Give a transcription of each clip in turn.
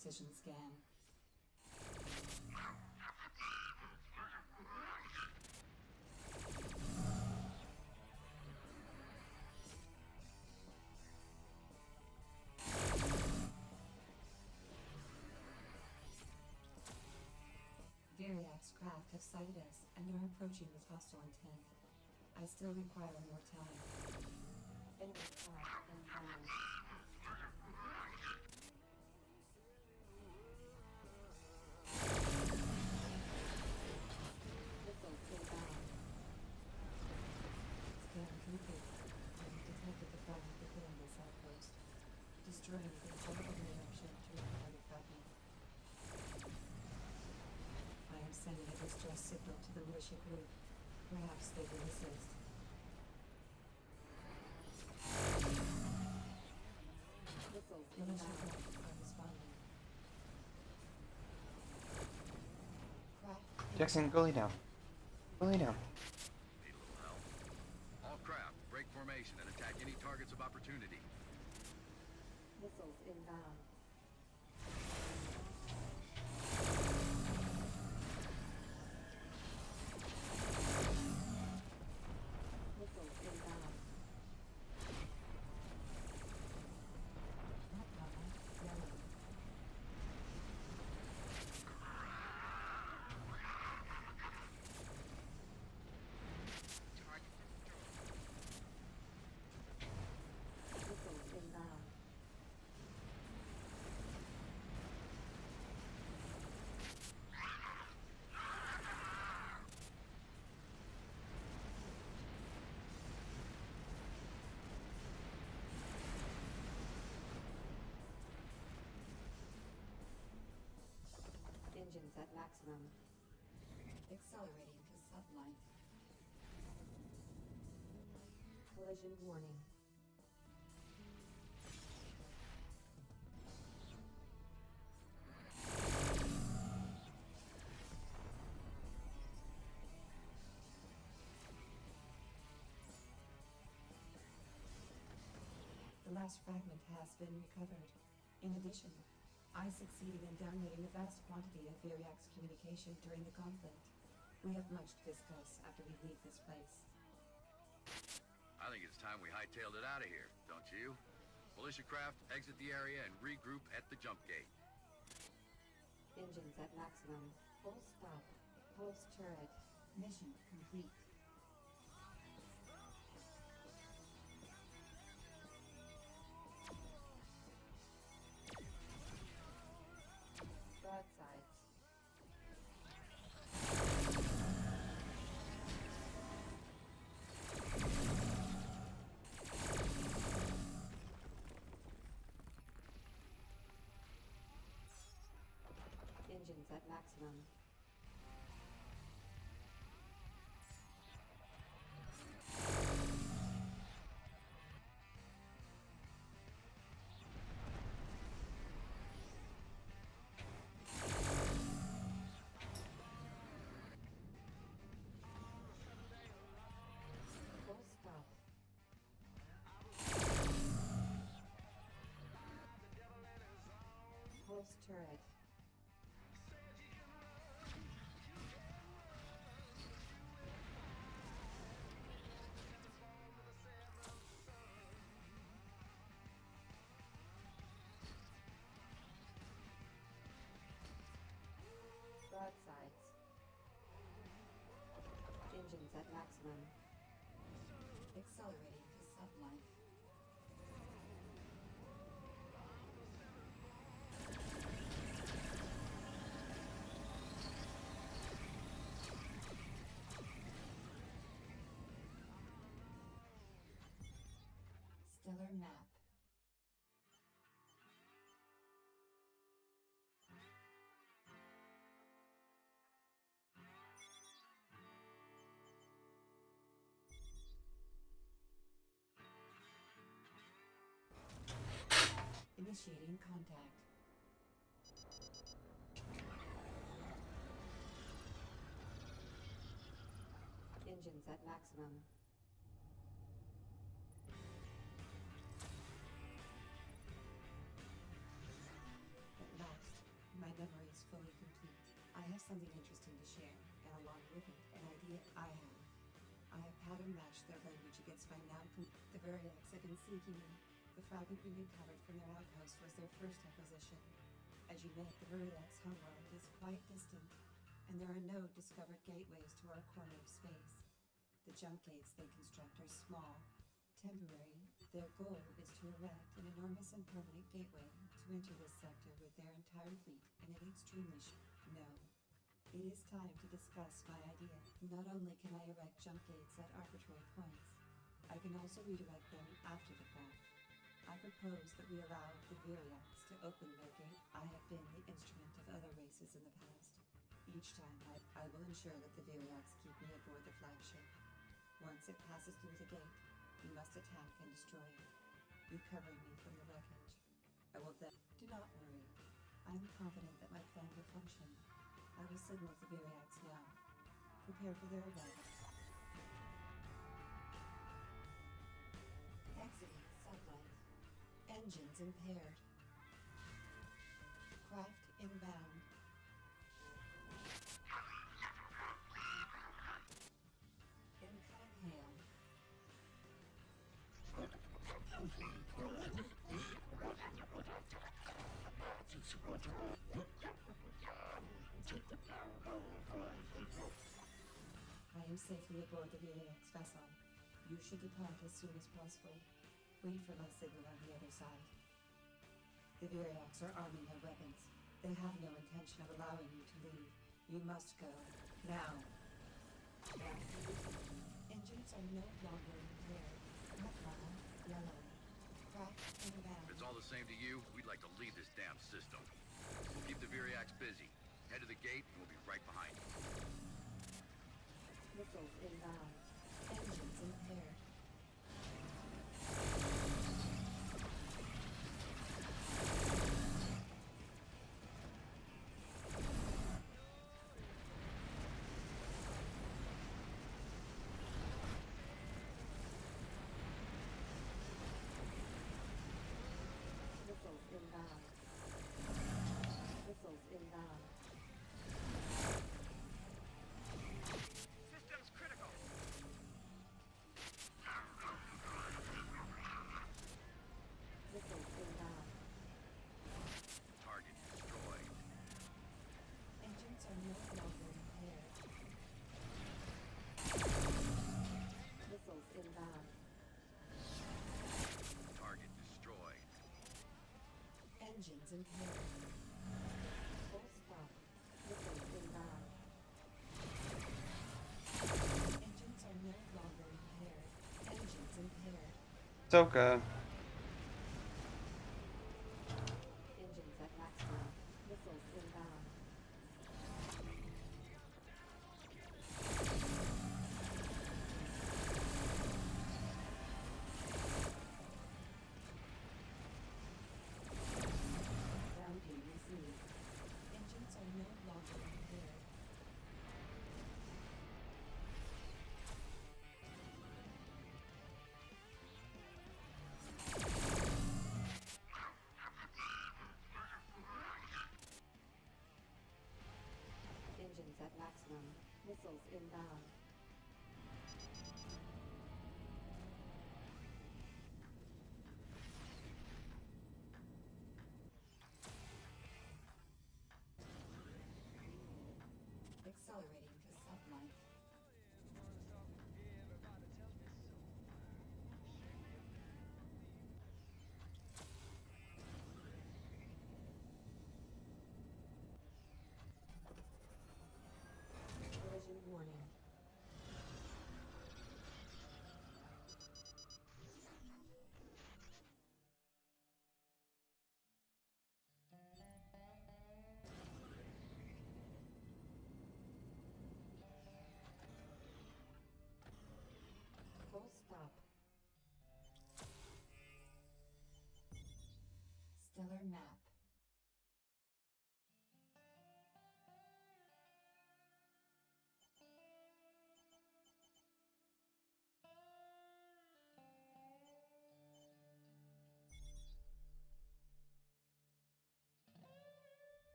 precision scan. Variax craft have sighted us and are approaching with hostile intent. I still require more time. Enemy craft inbound. Missiles inbound. Scan complete. I have detected the fragment within this outpost. Destroying the control reaction to recover the fragment. I am sending a distress signal to the militia group. Perhaps they will assist. Missiles militia group are responding. Jackson, go lay down. Go lay down. Need a little help. All craft, break formation and attack any targets of opportunity. Missiles inbound. Missiles inbound. Yellow. Missiles inbound. Engines at maximum. Accelerating to sublight. Collision warning. The last fragment has been recovered. In addition, I succeeded in dominating a vast quantity of Variax communication during the conflict. We have much to discuss after we leave this place. I think it's time we hightailed it out of here, don't you? Militia craft, exit the area and regroup at the jump gate. Engines at maximum. Full stop. Pulse turret. Mission complete. Broadsides. Engines at maximum. Full stop. Pulse turret. Broadsides. Engines at maximum. Accelerating to sublight. Stellar map. Initiating contact. Engines at maximum. At last. fully complete. I have something interesting to share, and along with it, an idea I have. I have pattern matched their language against my the Variacs have been seeking me. The fragment we recovered from their outpost was their first acquisition. As you know, the Variacs' homeworld is quite distant, and there are no discovered gateways to our corner of space. The jump gates they construct are small, temporary. Their goal is to erect an enormous and permanent gateway to enter this sector with their entire fleet in an extremely No. It is time to discuss my idea. Not only can I erect jump gates at arbitrary points, I can also redirect them after the fact. I propose that we allow the Viriacs to open their gate. I have been the instrument of other races in the past. Each time I will ensure that the Viriacs keep me aboard the flagship. Once it passes through the gate, you must attack and destroy it, recovering me from the wreckage. I will then... Do not worry. I am confident that my plan will function. I will signal the Viriacs now. Prepare for their arrival. Exiting sublight. Engines impaired. Craft inbound. Incoming hail. I am safely aboard the Viriacs vessel. You should depart as soon as possible. Wait for my signal on the other side. The Viriacs are arming their weapons. They have no intention of allowing you to leave. You must go. Now. Engines are no longer impaired. Red, yellow. Crack inbound. If it's all the same to you, we'd like to leave this damn system. We'll keep the Viriacs busy. Head to the gate and we'll be right behind you. Missiles inbound. Engines impaired. Missiles inbound. Missiles inbound. System's critical. Missiles inbound. Target destroyed. Engines are no longer impaired. Missiles inbound. Target destroyed. Engines impaired. Full stop. Missiles inbound. Engines are no longer impaired. Engines impaired. Soka. Engines at maximum. Missiles inbound. Grounding received. Engines are no longer impaired. Engines at maximum. Missiles inbound. Accelerating to sublight. Collision warning.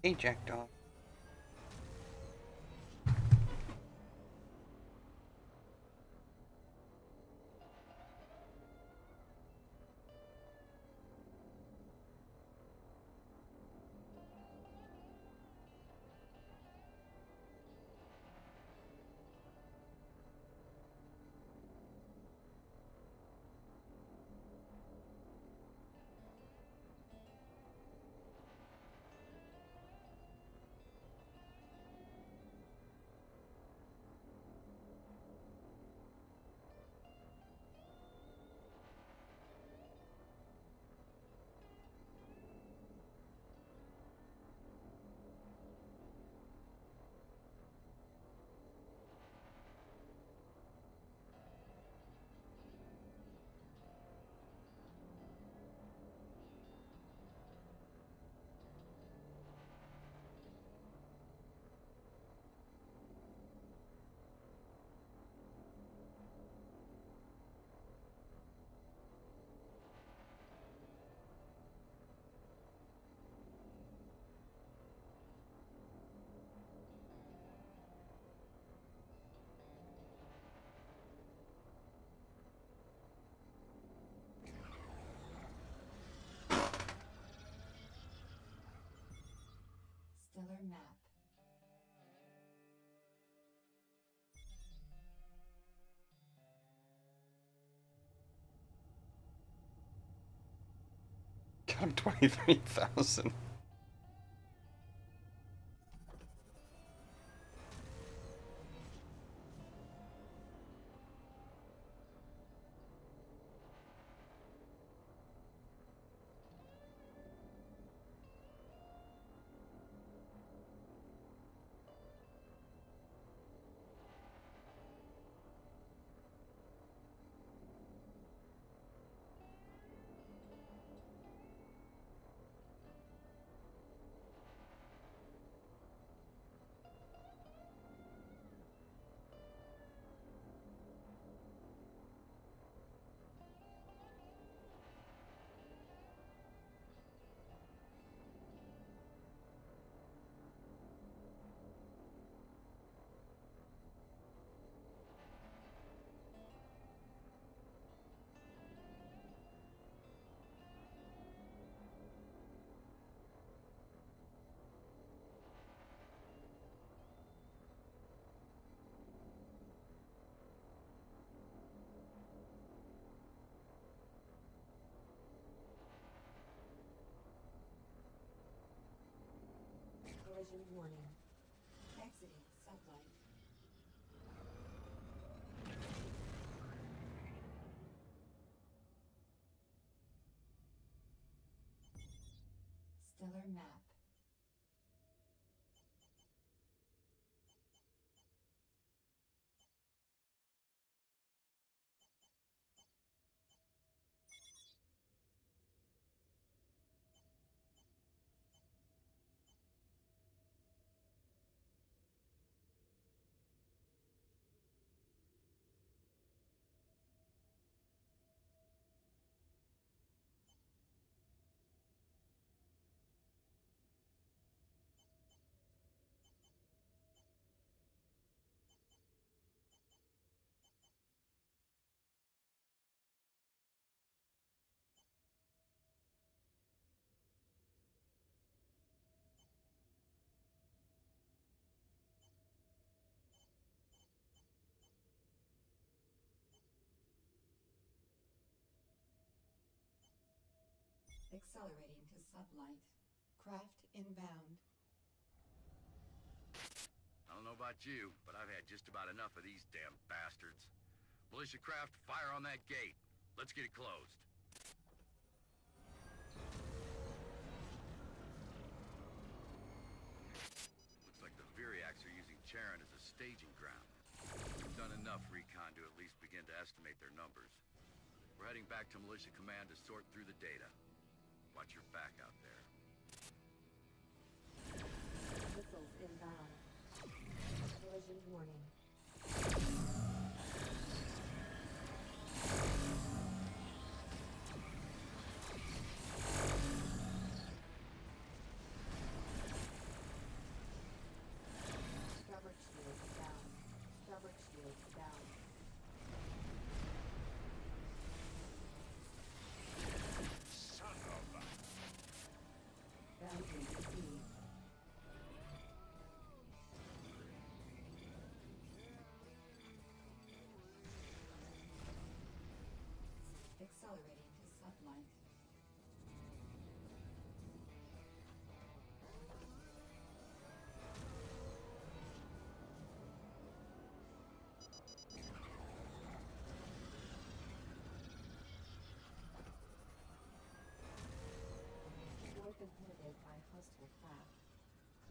Hey, Jackdaw. Stellar map. Got him 23,000. Collision warning. Exiting sublight. Stellar map. Accelerating to sublight. Craft inbound. I don't know about you, but I've had just about enough of these damn bastards. Militia craft, fire on that gate. Let's get it closed. Looks like the Viriacs are using Charon as a staging ground. We've done enough recon to at least begin to estimate their numbers. We're heading back to Militia Command to sort through the data. Watch your back out there. Missiles inbound. Collision warning.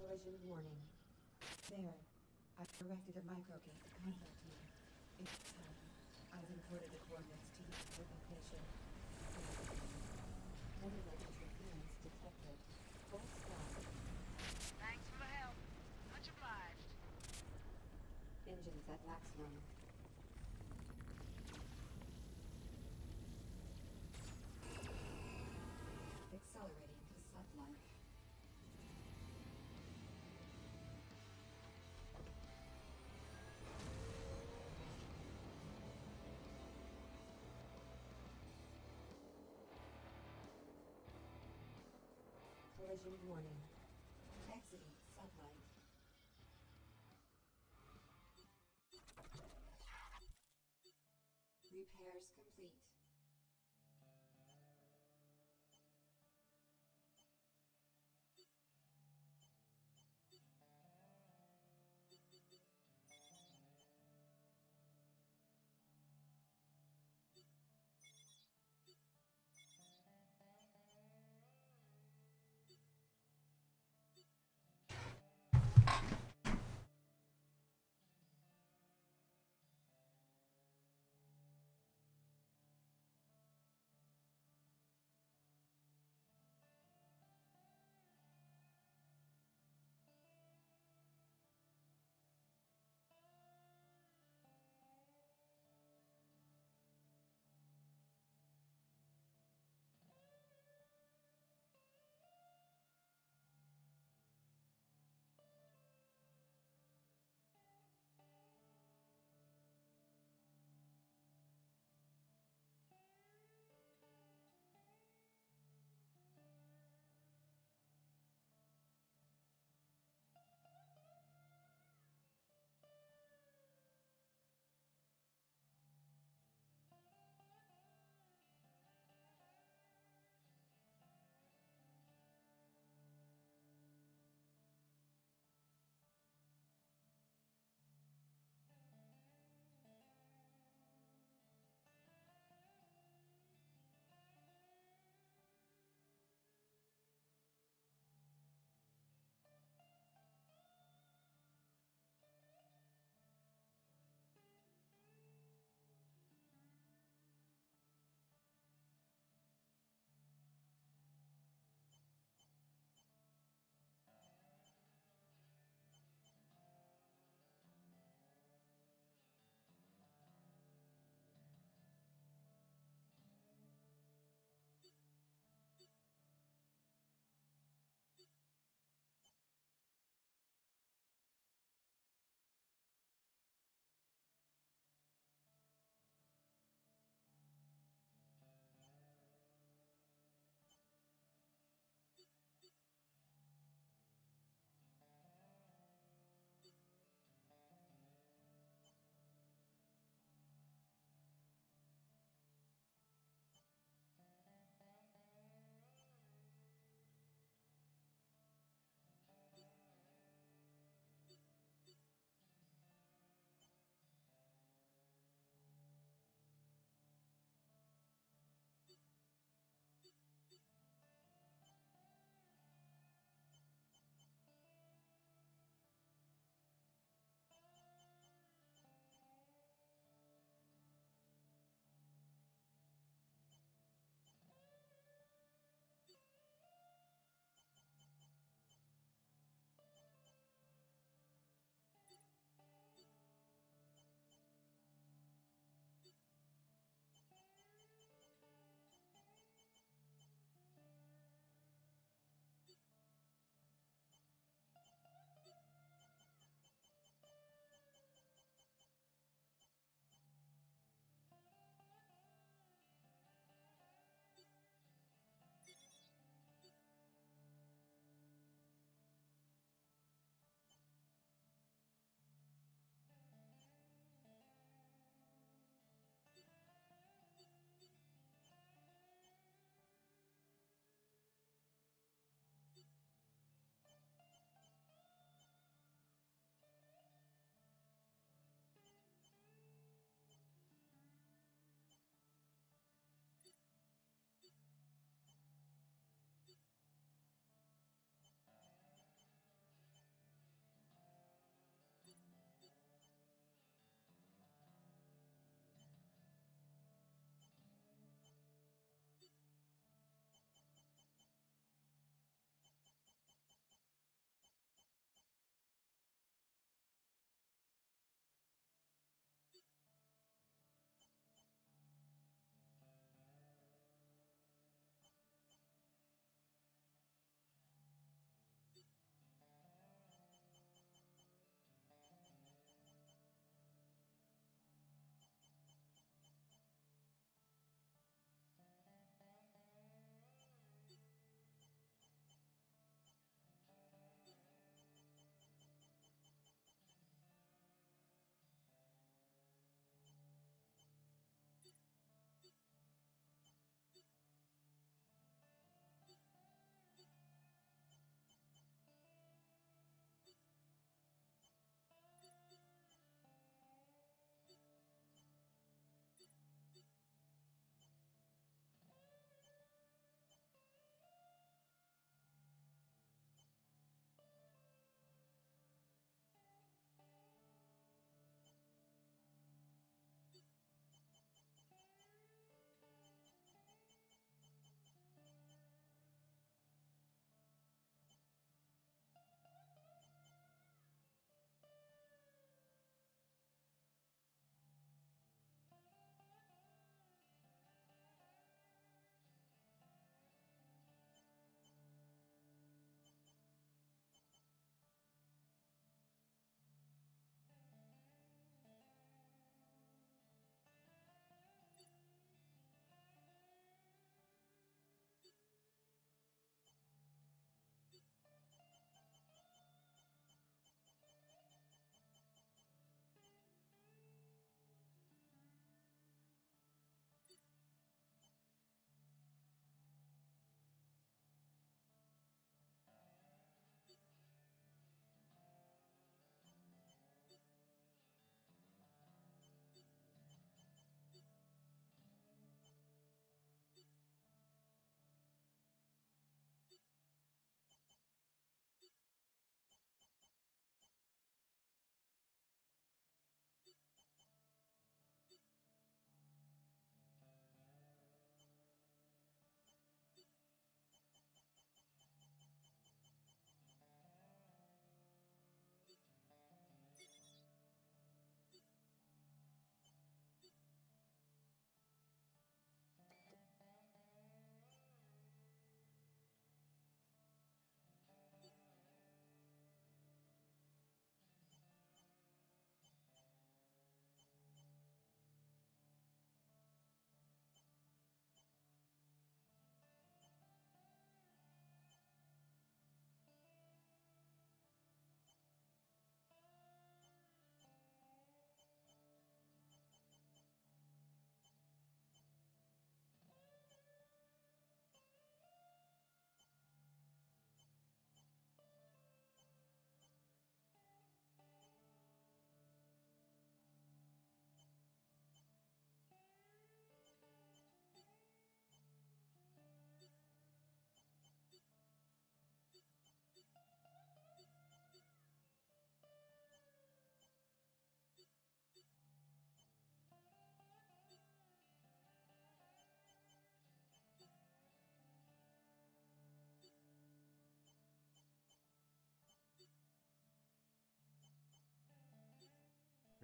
Collision warning. There. I've erected a microgate to contact you. It's time. I've encoded the coordinates to your location. Cellular interference detected. Full stop. Thanks for the help. Much obliged. Engines at maximum. Accelerating to sublight. Collision warning. Exiting sublight. Repairs complete.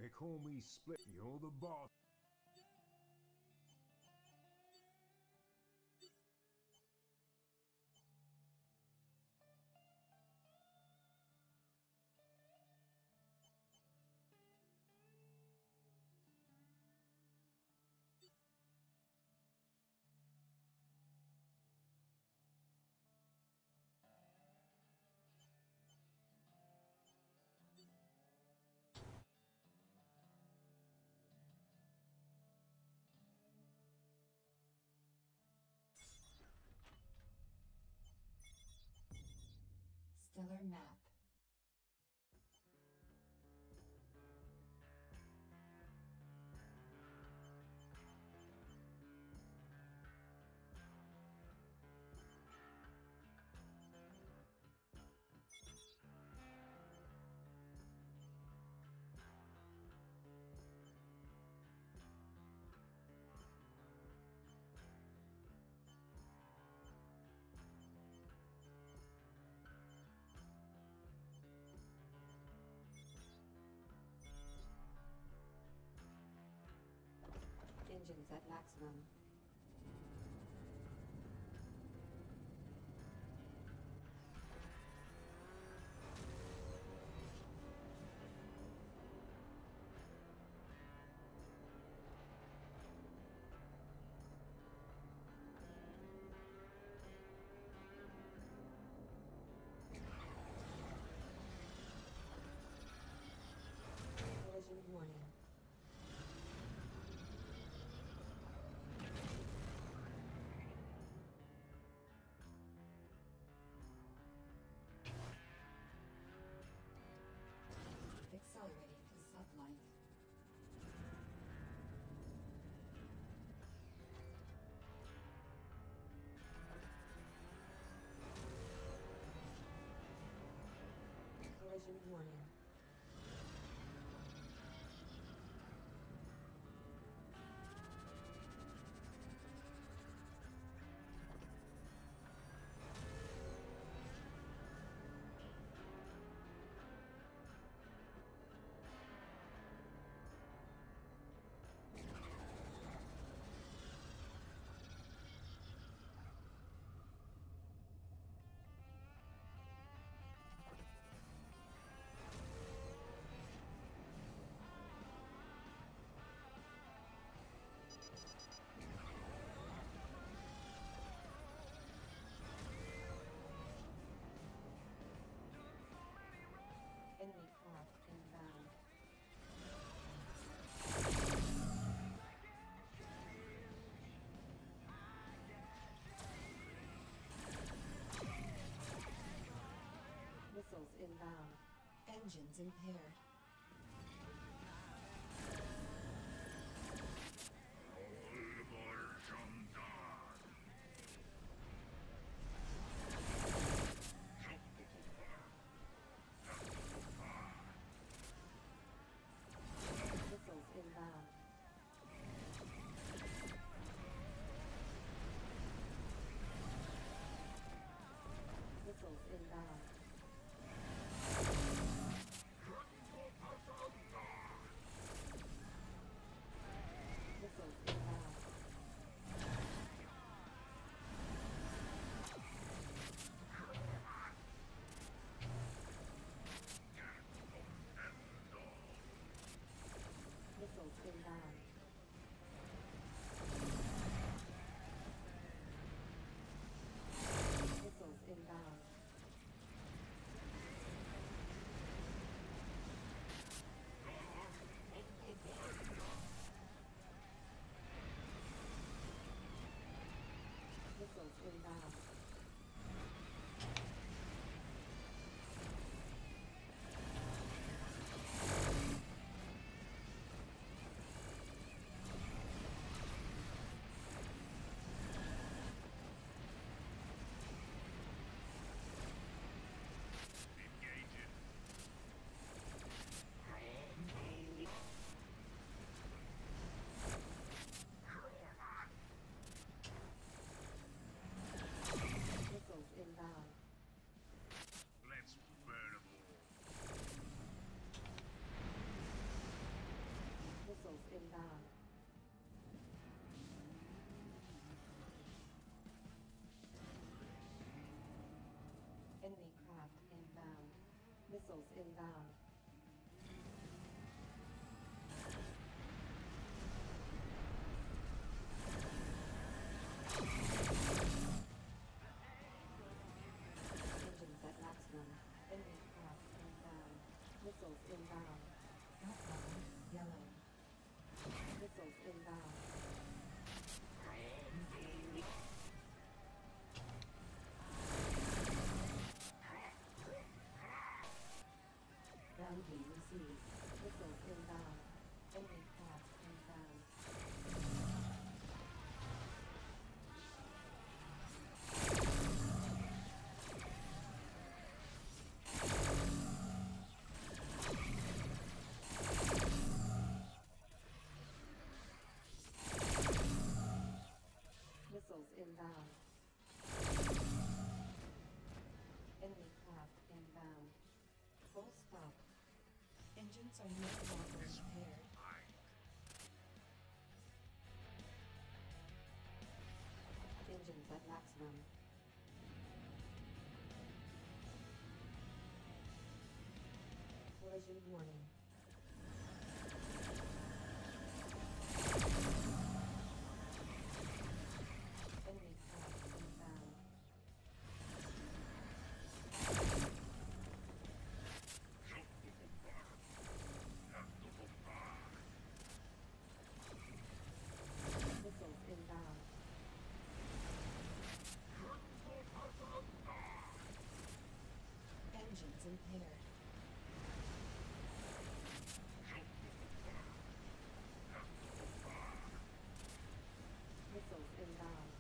They call me Split. You're the boss. Stellar map. Engines at maximum. Collision warning. Accelerating to sublight. Collision warning. Enemy craft inbound. Missiles inbound. Engines impaired. Missiles inbound. Missiles inbound. Missiles inbound. Engines at maximum. Enemy craft inbound. Missiles inbound. Outbound. Yellow. Missiles inbound. Bounty received. Missiles inbound. Enemy craft inbound. Missiles inbound. Enemy craft inbound. Full stop. Engines are no longer repaired. Engines at maximum. Collision warning. Enemy craft inbound. Missiles inbound. Engines impaired. Missiles inbound.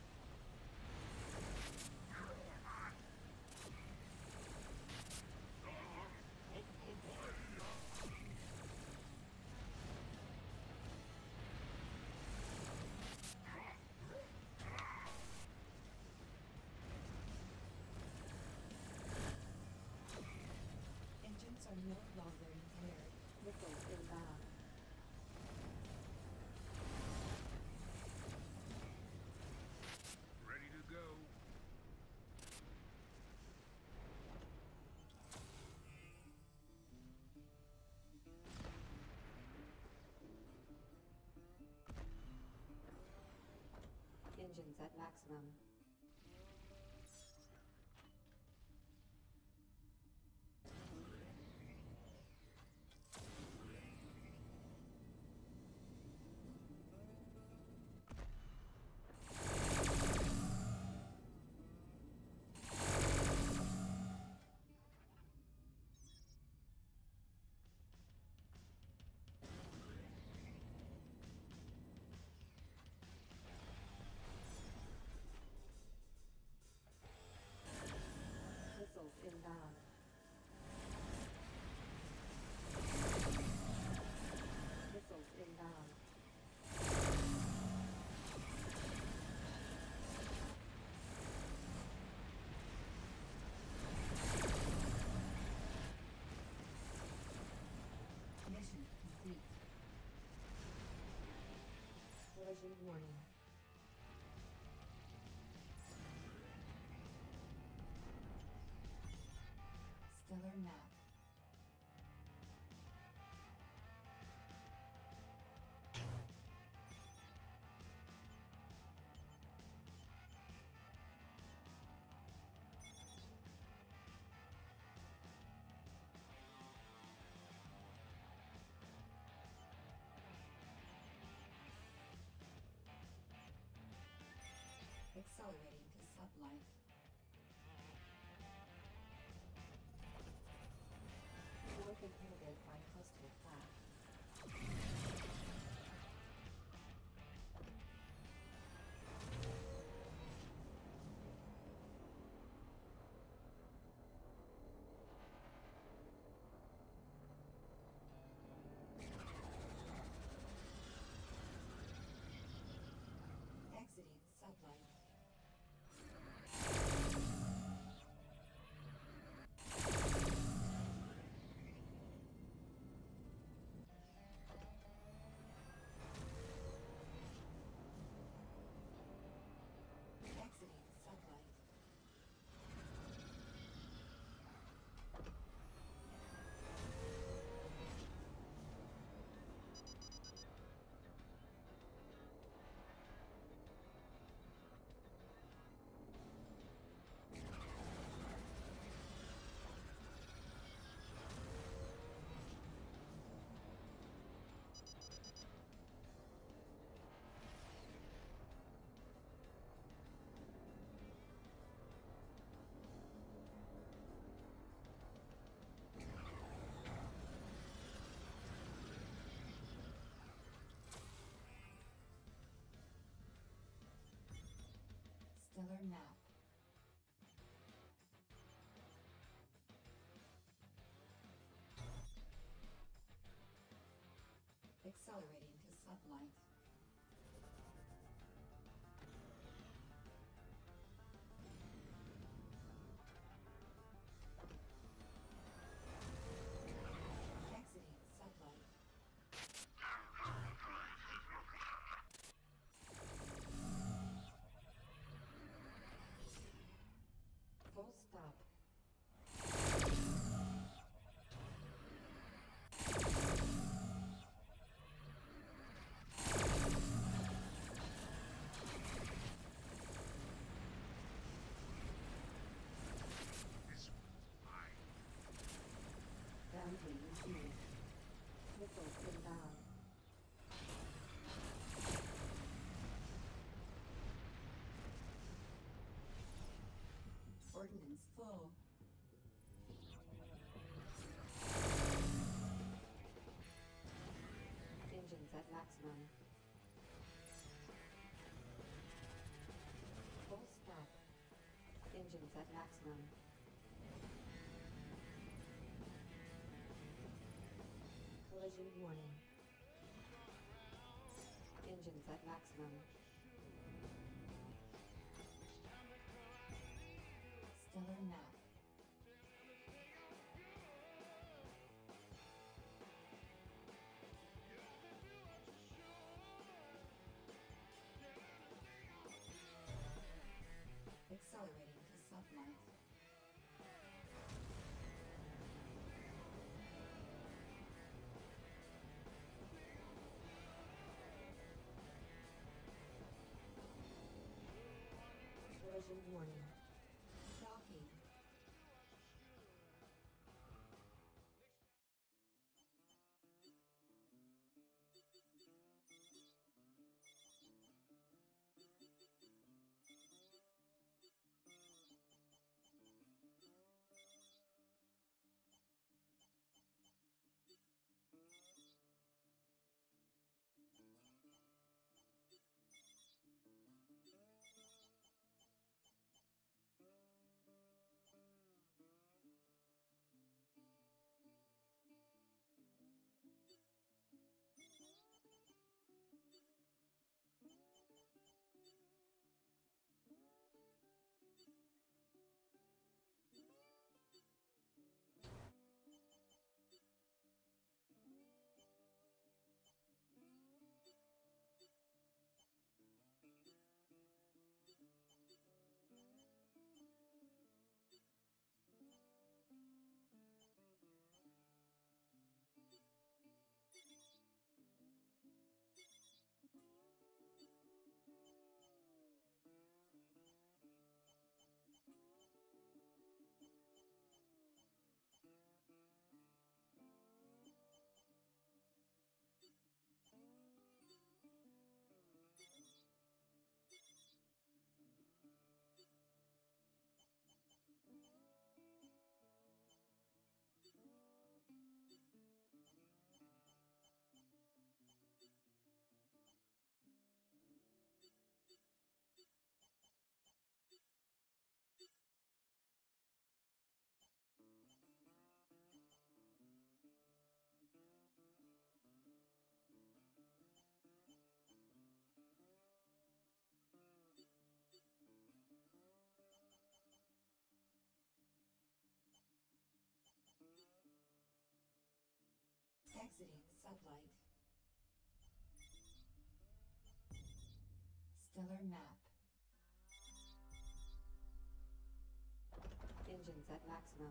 Engines are no longer impaired. Missiles inbound. Ready to go. Engines at maximum. Missiles inbound. Missiles inbound. Mission complete. Collision warning. Stellar map. Accelerating to sublife. Work inhibited by hostile craft. Exiting sublife. Stellar map. Accelerating to sublight. Exiting sublight. Full stop. Boundary received. Missiles inbound. Ordnance full. Engines at maximum. Full stop. Engines at maximum. Collision warning. Engines at maximum. Stellar map. Accelerating to sublight. Collision warning. Docking. Exiting sublight. Stellar map. Engines at maximum.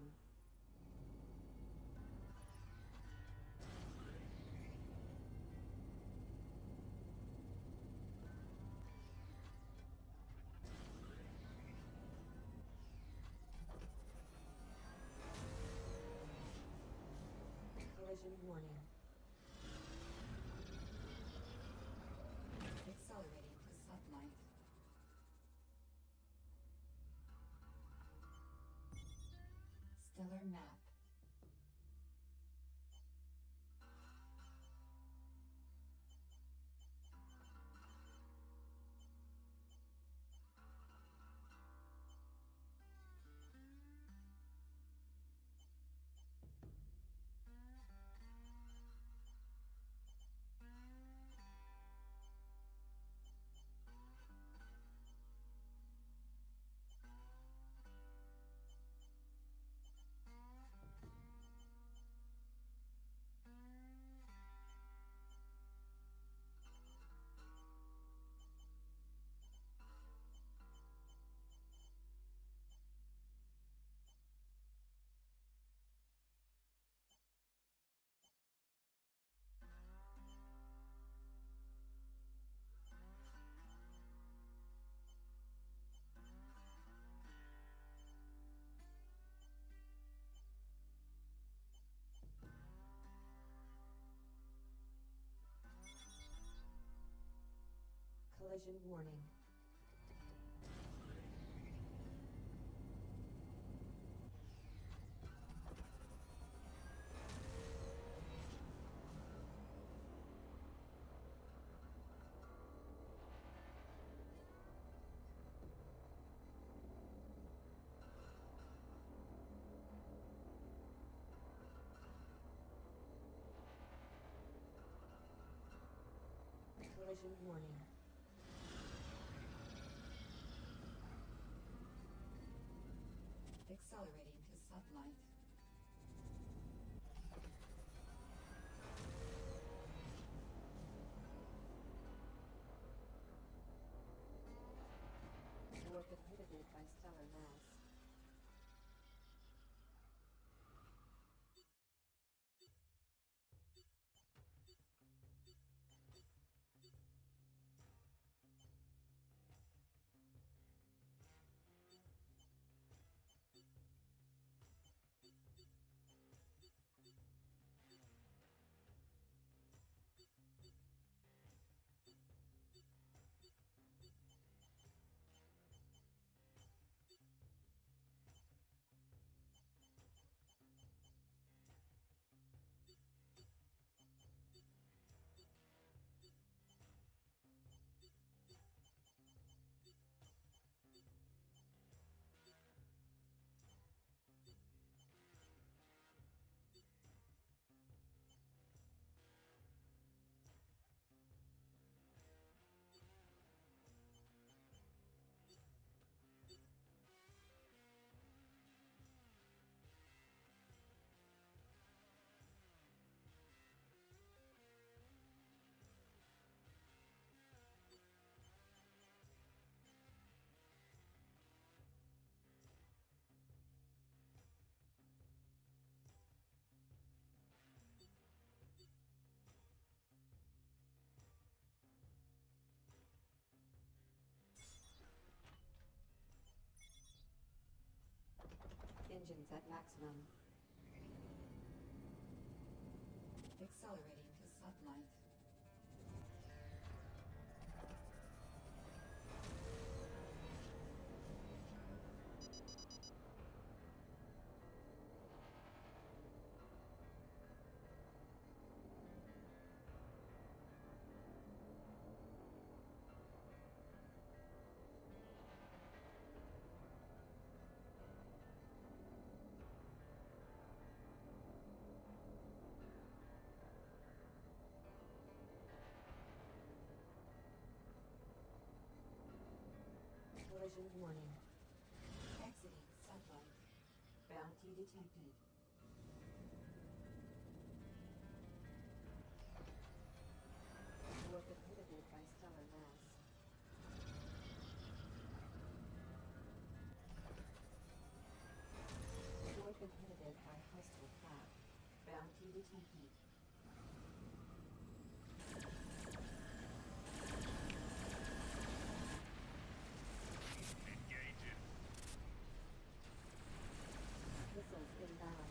Collision warning. Accelerating to sublight. Stellar map. Collision warning. Collision warning. Accelerating to sublight. Warp inhibited by stellar mass. Engines at maximum. Accelerating to sublight. Collision warning. Exiting sublight. Bounty detected. Warp inhibited by stellar mass. Warp inhibited by hostile path. Bounty detected. Missiles inbound.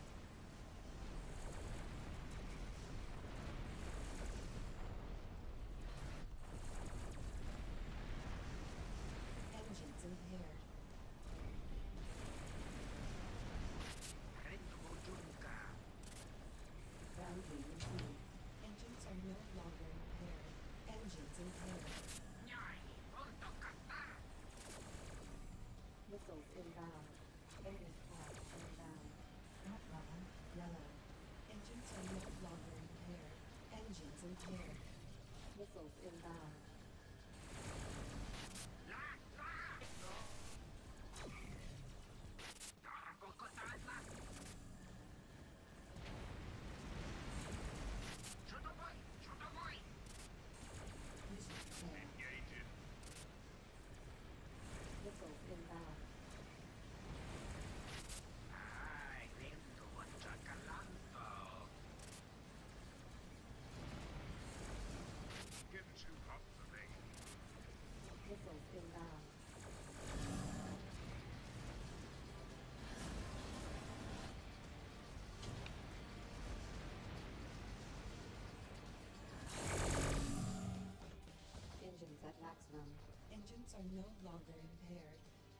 maximum. Engines are no longer impaired.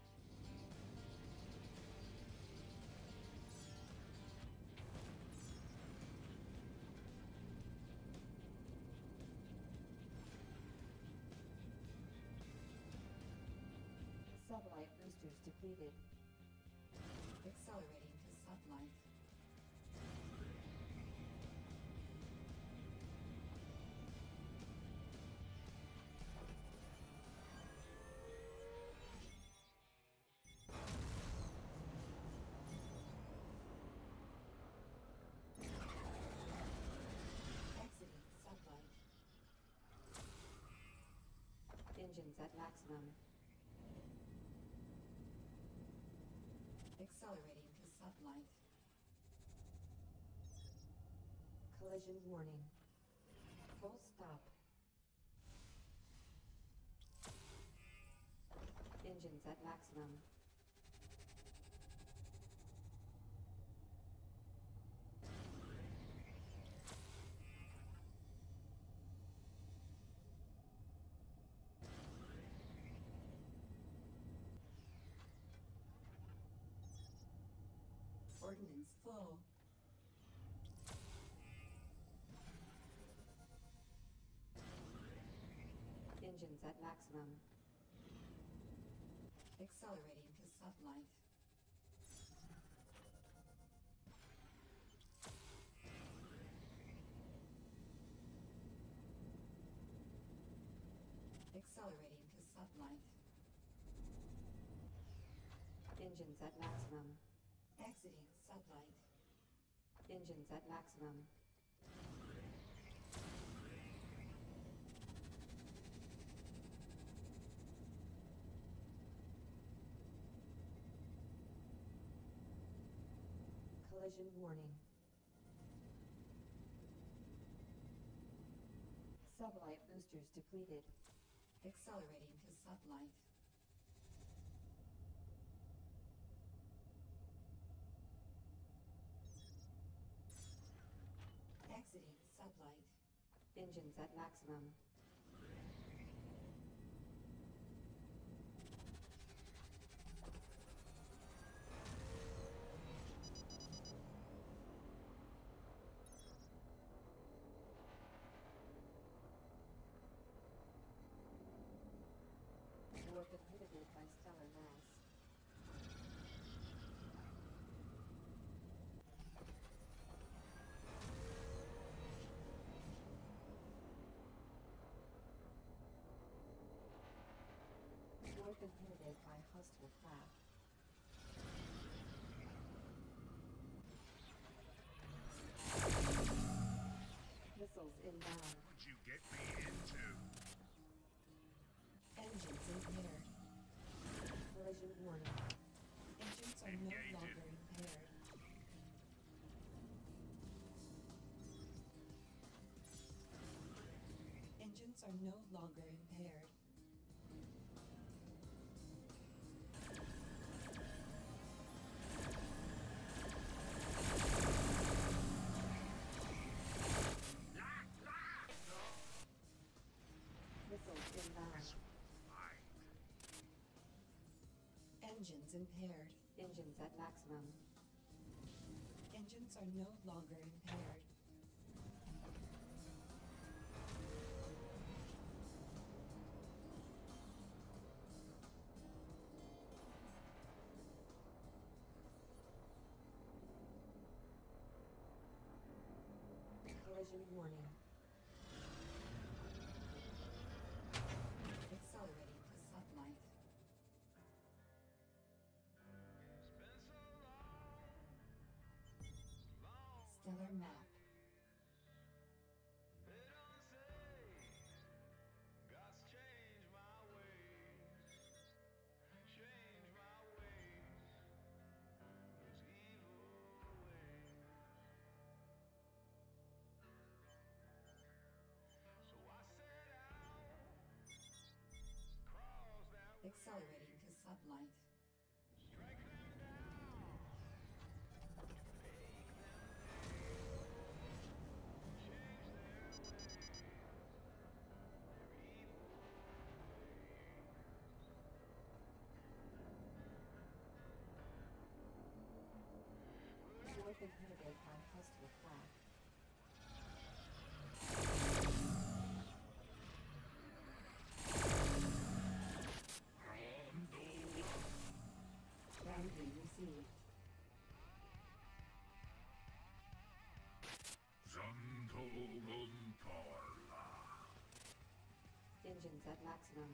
Sublight boosters depleted. Accelerating to sublight. Exiting sublight. Engines at maximum. Accelerating to sublight. Collision warning. Full stop. Engines at maximum. Ordnance full. Engines at maximum. Accelerating to sublight. Accelerating to sublight. Engines at maximum. Exiting sublight. Engines at maximum. Collision warning. Sublight boosters depleted. Accelerating to sublight. Exiting sublight. Engines at maximum. Warp inhibited by stellar mass. Warp inhibited by hostile craft. Missiles inbound. What'd you get me into? Engines impaired. Collision warning. Engines are no longer impaired. Engines are no longer impaired. Missiles inbound. Engines impaired. Engines at maximum. Engines are no longer impaired. Collision warning. Accelerating to sublight. Stellar map. Accelerating to sublight. pad close to the flag. Boundary received. Engines at maximum.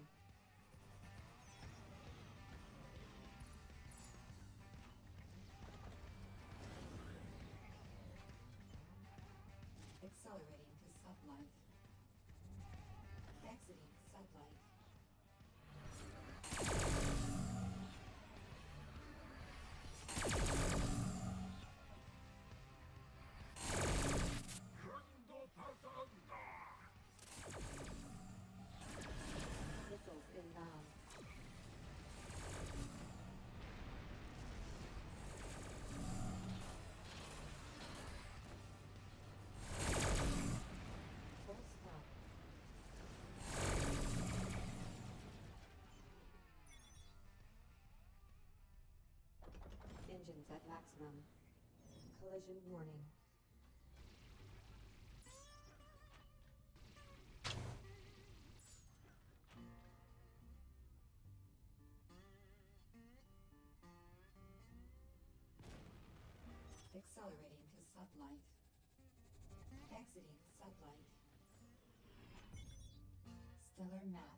Accelerating to sublight. Exiting sublight. Missiles inbound. Full stop. Engines at maximum. Collision warning. Accelerating to sublight. Exiting sublight. Stellar map.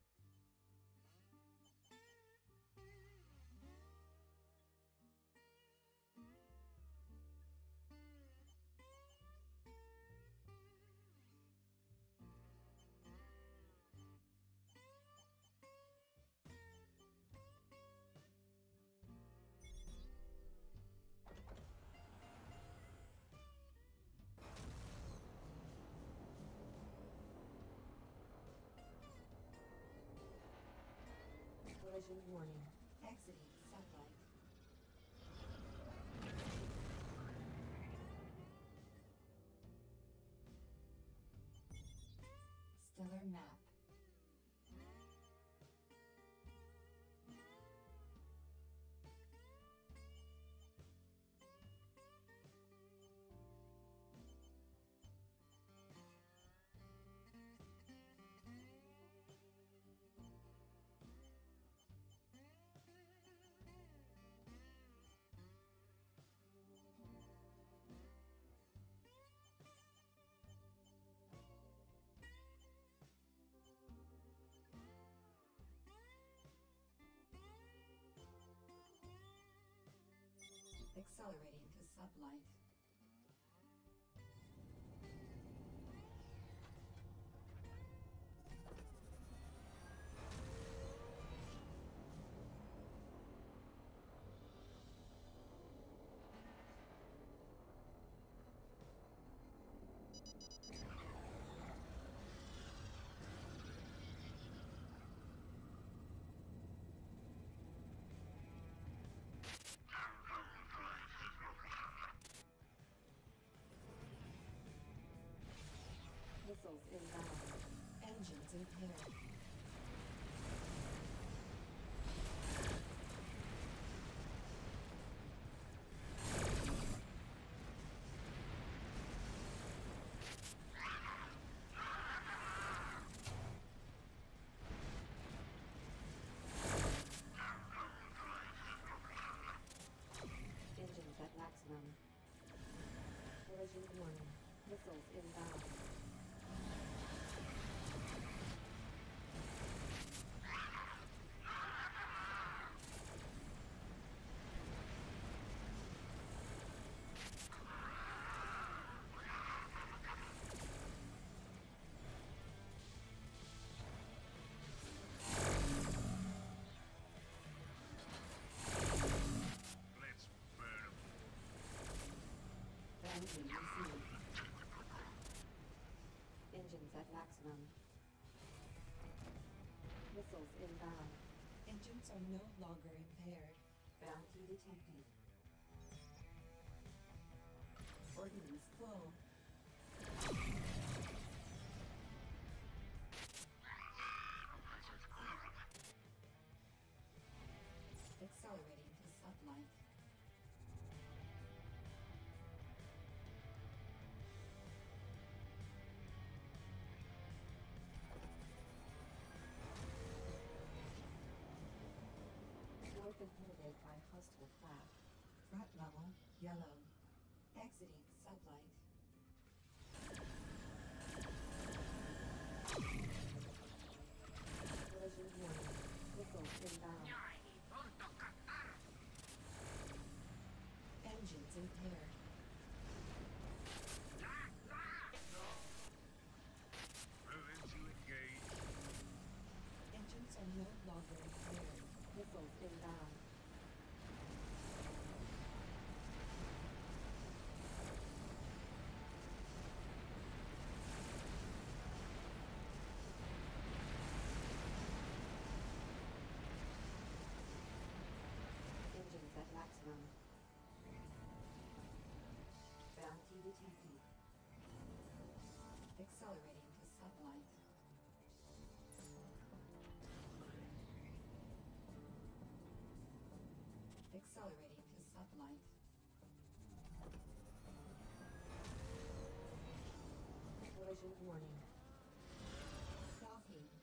Collision warning. Exiting sublight. Stellar map. Accelerating to sublight. Missiles inbound. Engines impaired. Engines at maximum. Collision warning. Missiles inbound. Let's burn 'em. Boundary received. Engines at maximum. Missiles inbound. Engines are no longer impaired. Bounty detected. Ordnance full. Accelerating to sublight. been hit by hostile craft. Front level, yellow. Exiting sublight. Collision warning. Missiles inbound. Engines impaired. Moving to engage. Engines are no longer impaired. Missiles inbound. Engines at maximum. Bounty detected. Accelerating to sublight. Accelerating to sublight. Collision warning. Self-heat.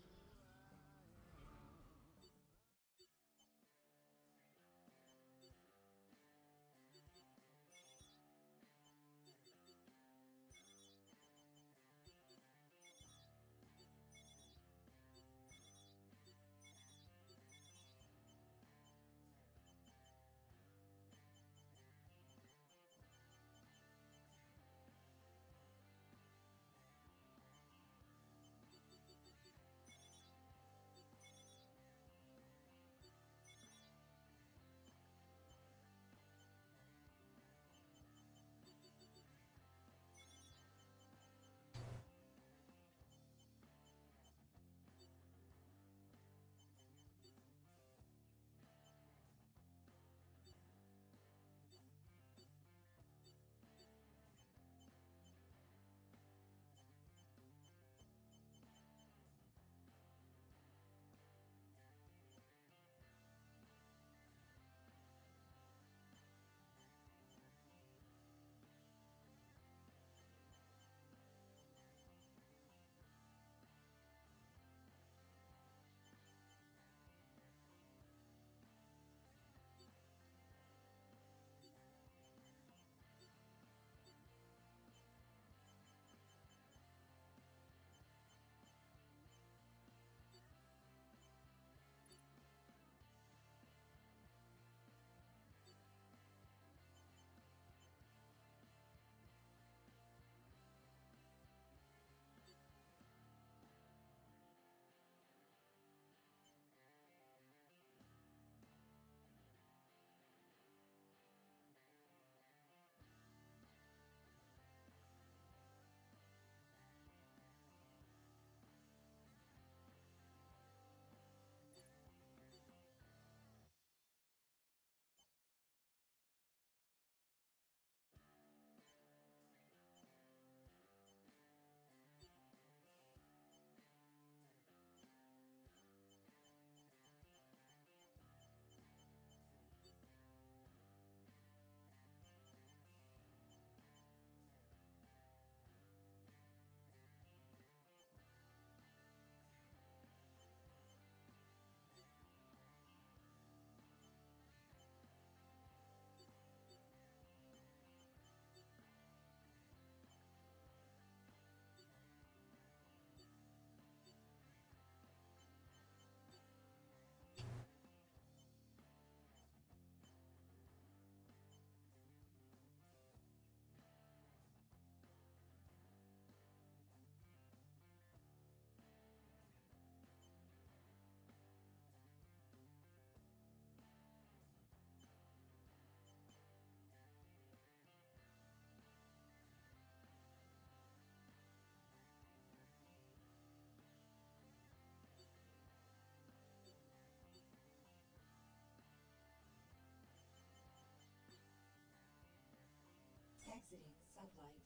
Exiting sublight.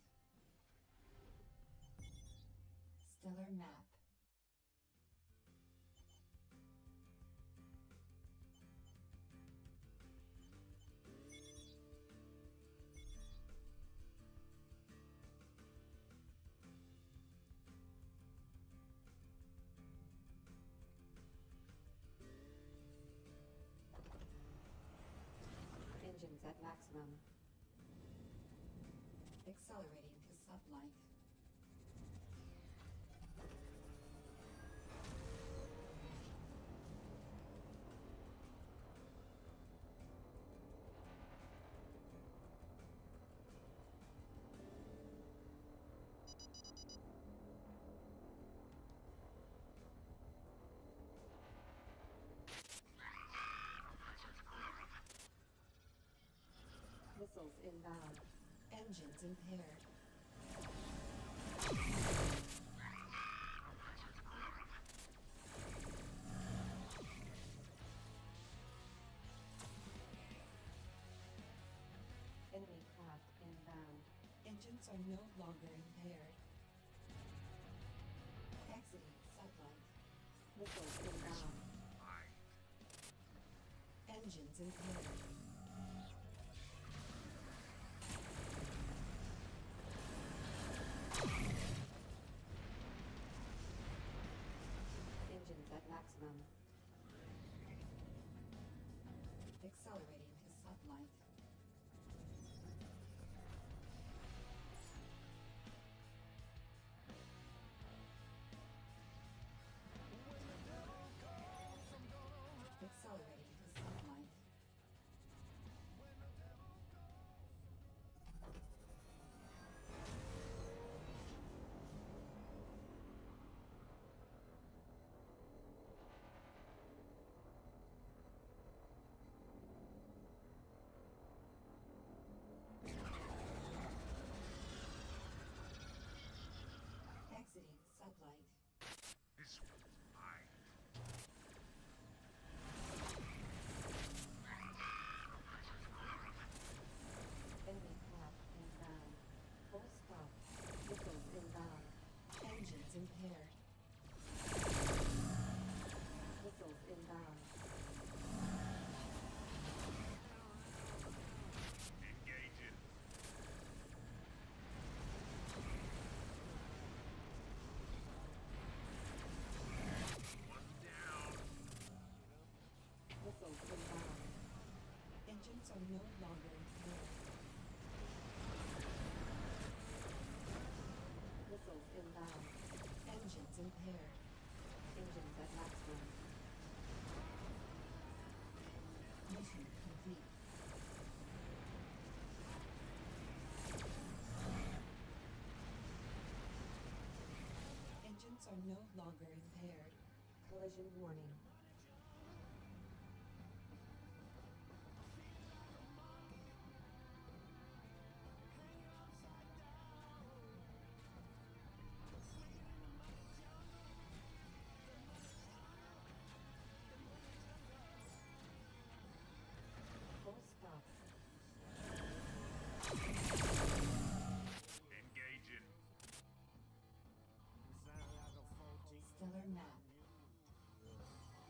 Stellar map. Engines at maximum. Accelerating to sublight. Missiles inbound. Engines impaired. Enemy craft inbound. Engines are no longer impaired. Exiting sublight. Missiles inbound. Engines impaired. Engines at maximum. Accelerating to sublight. Accelerating to sublight. Exiting sublight. This one's mine. Enemy craft inbound. Full stop. Missiles inbound. Engines impaired. Missiles inbound. Engaging. One down. Missiles inbound. Engines are no longer impaired. Missiles inbound. Engines impaired. Engines at maximum. Mission complete. Engines are no longer impaired. Collision warning. Full stop. Engaging. Stellar map.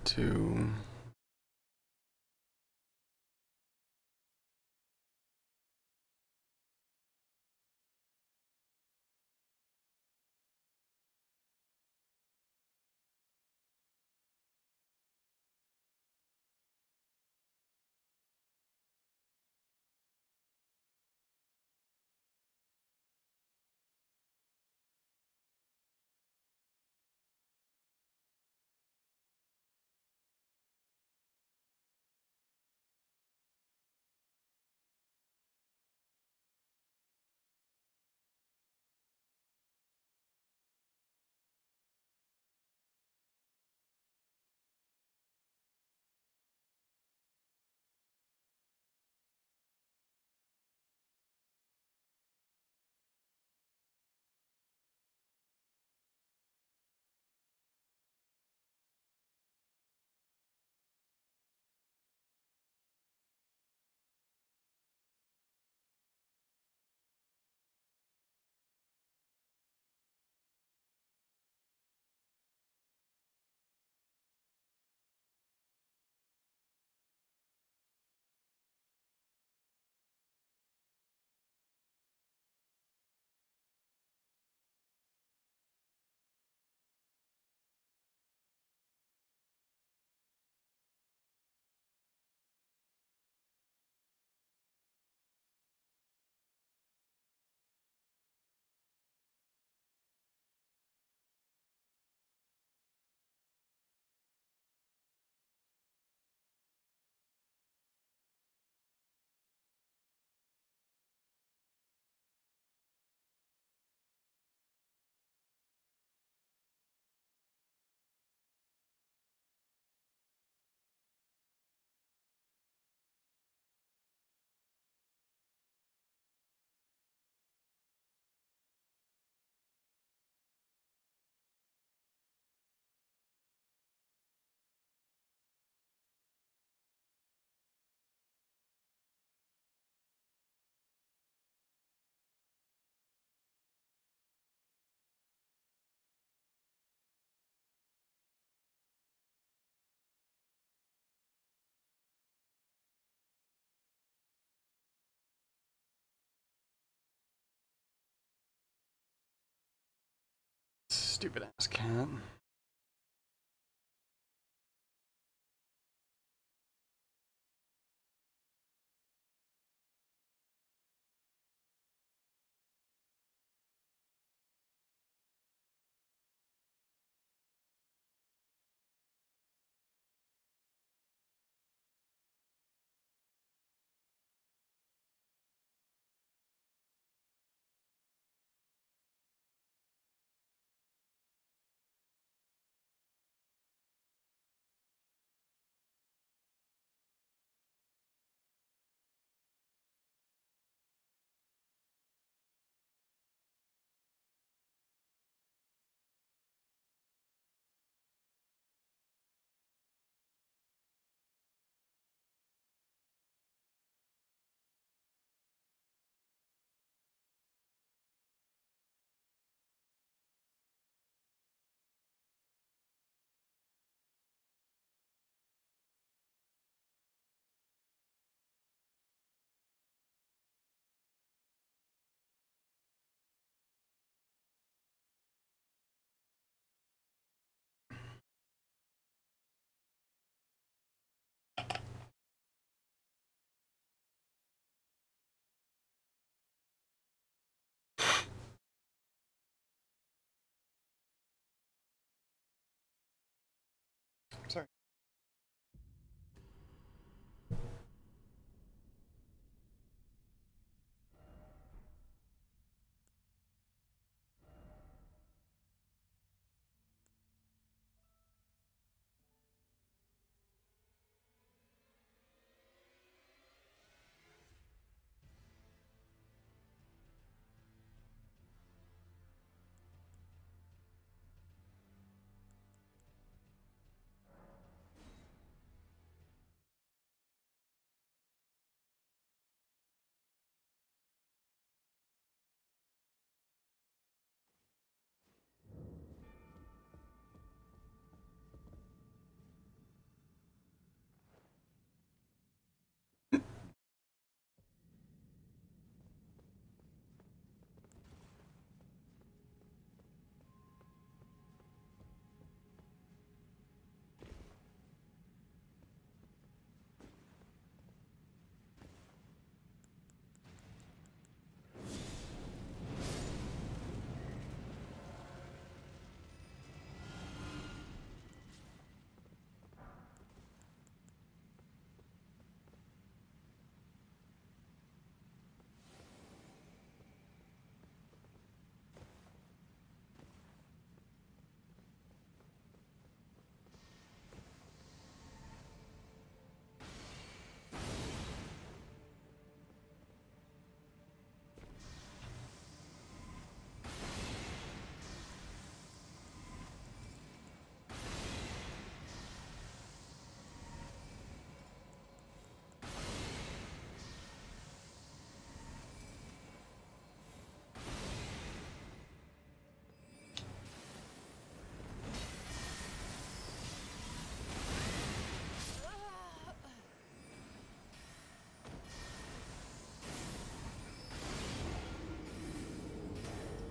to stupid ass cat.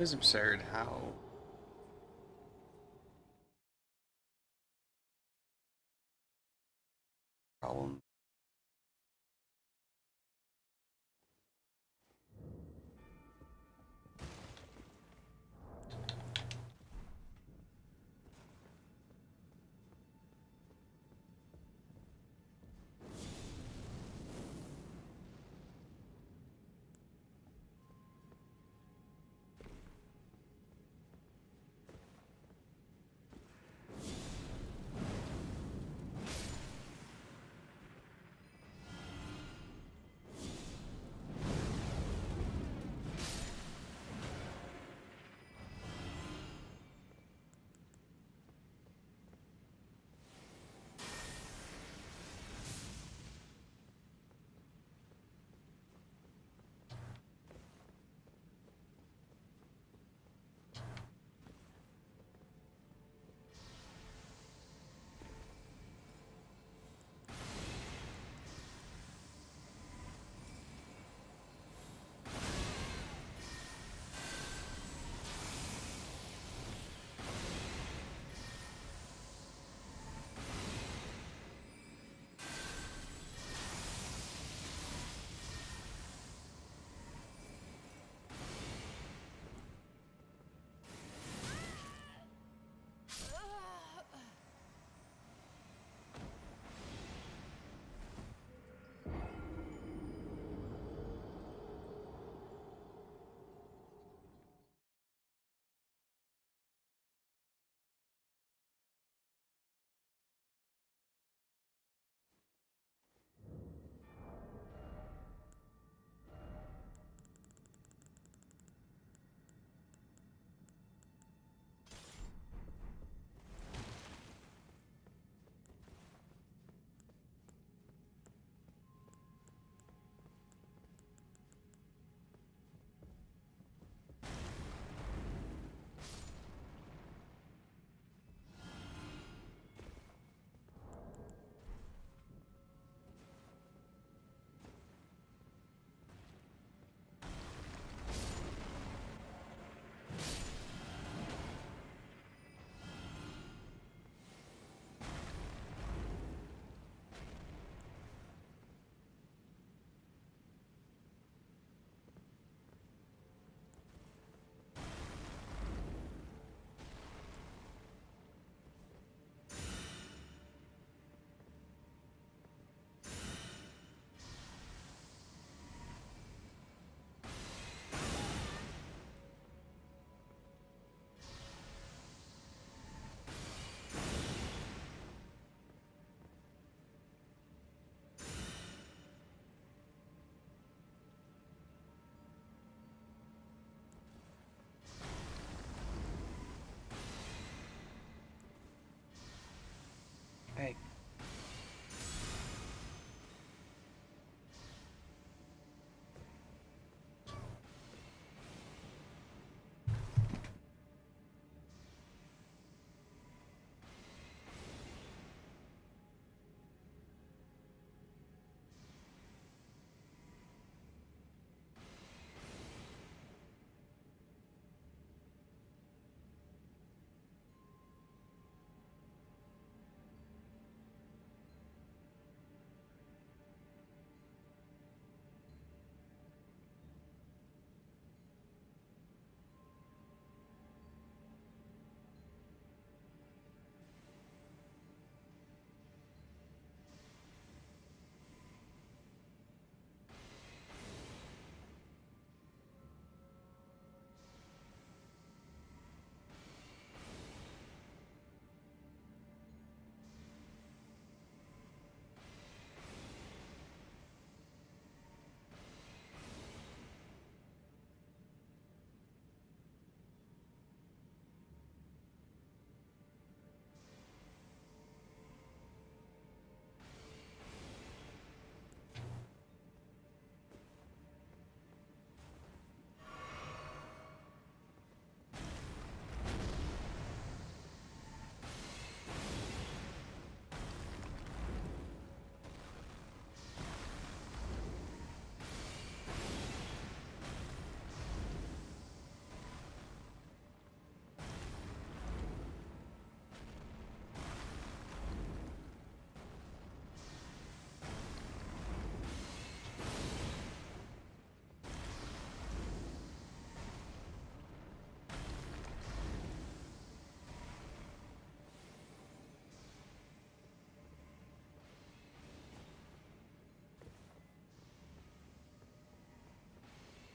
It is absurd how problem.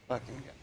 Fucking guy.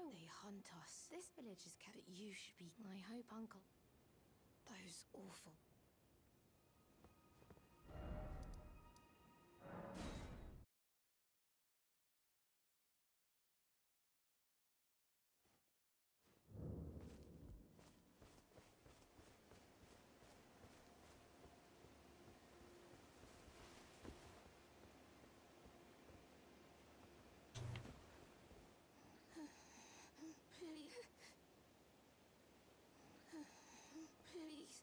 know they hunt us. This village is kept, but you should be. I hope, Uncle. Those awful. Please. Please.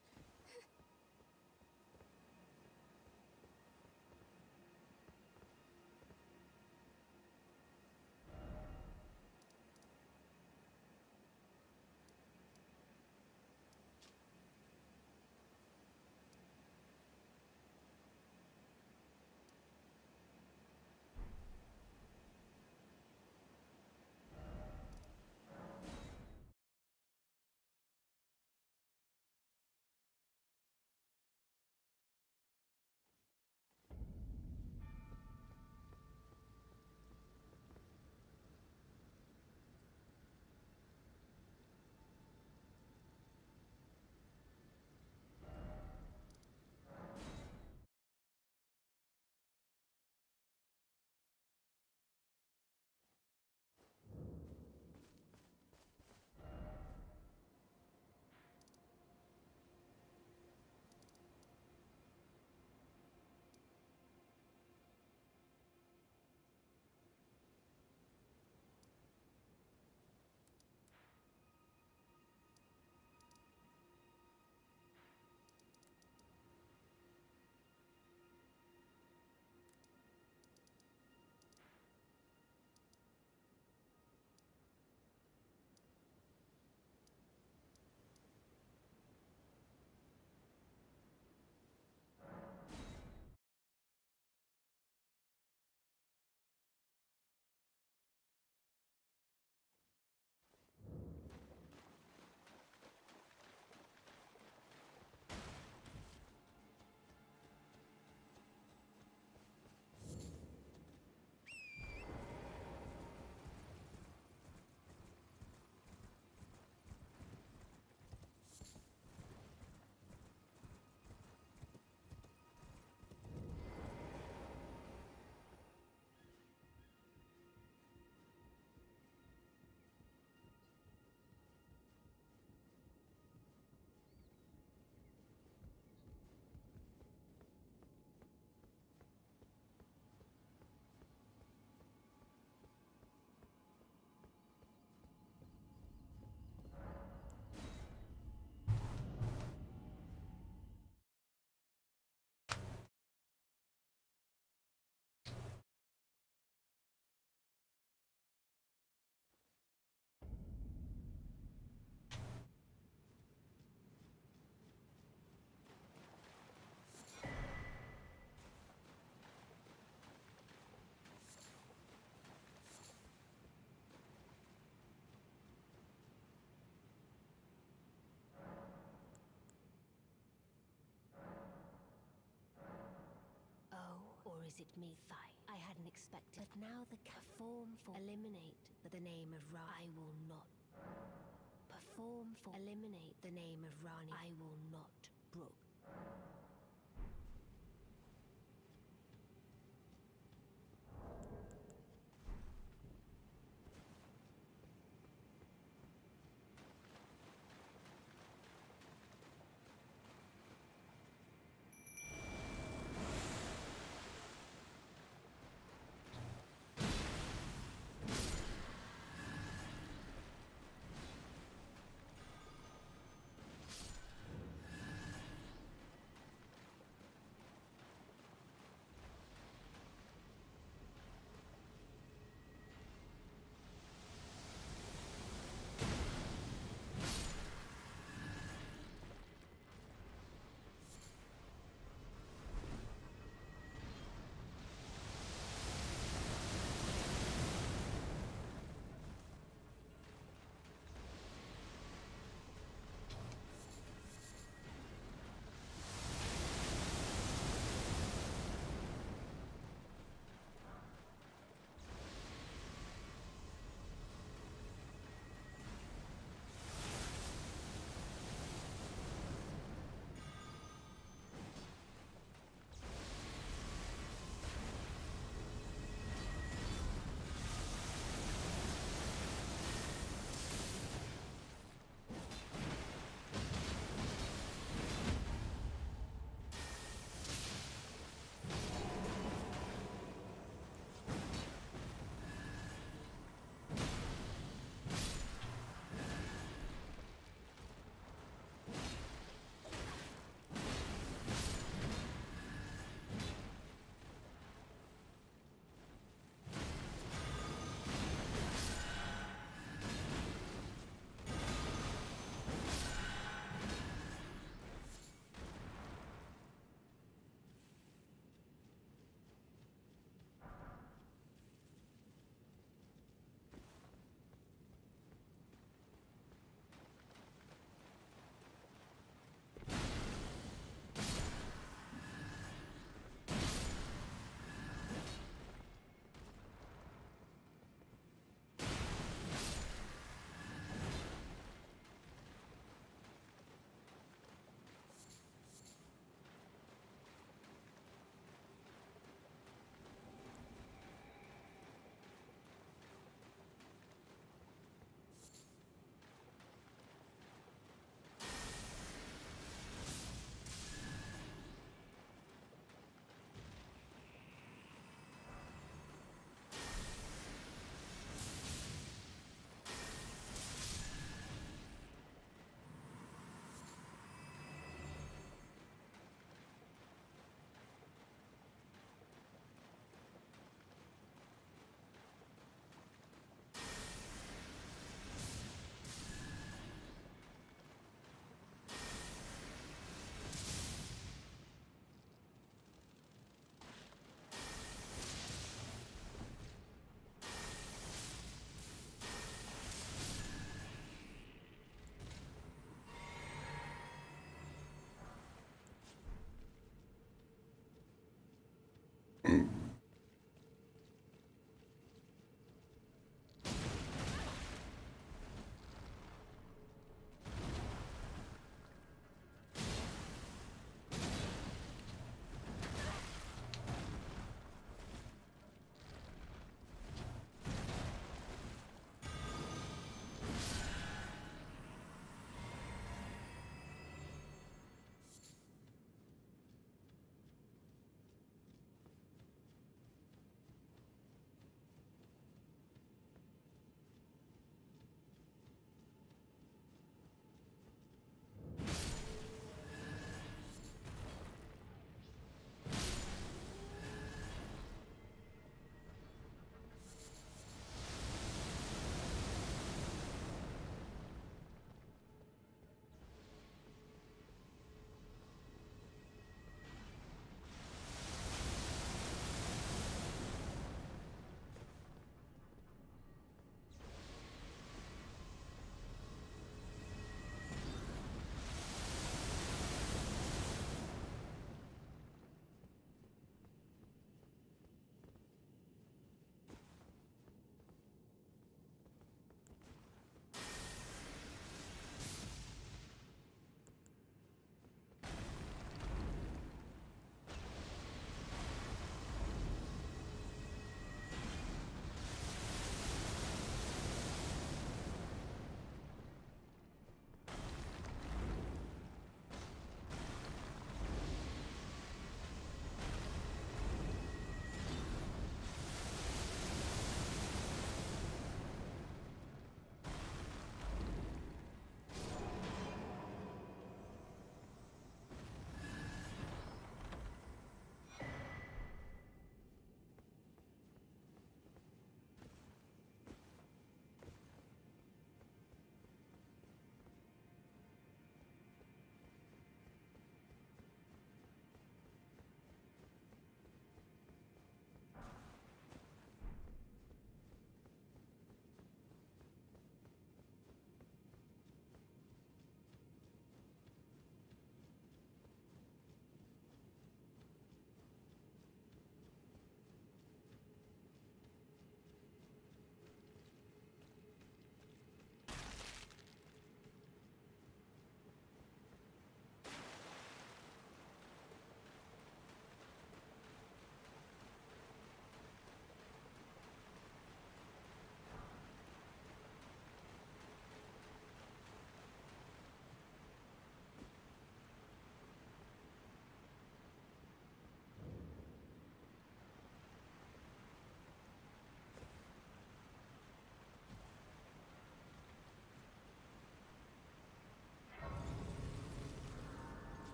Or is it me? I hadn't expected. But now the perform for eliminate the name of Ra. I will not. Perform for eliminate the name of Rani. I will not. Brook.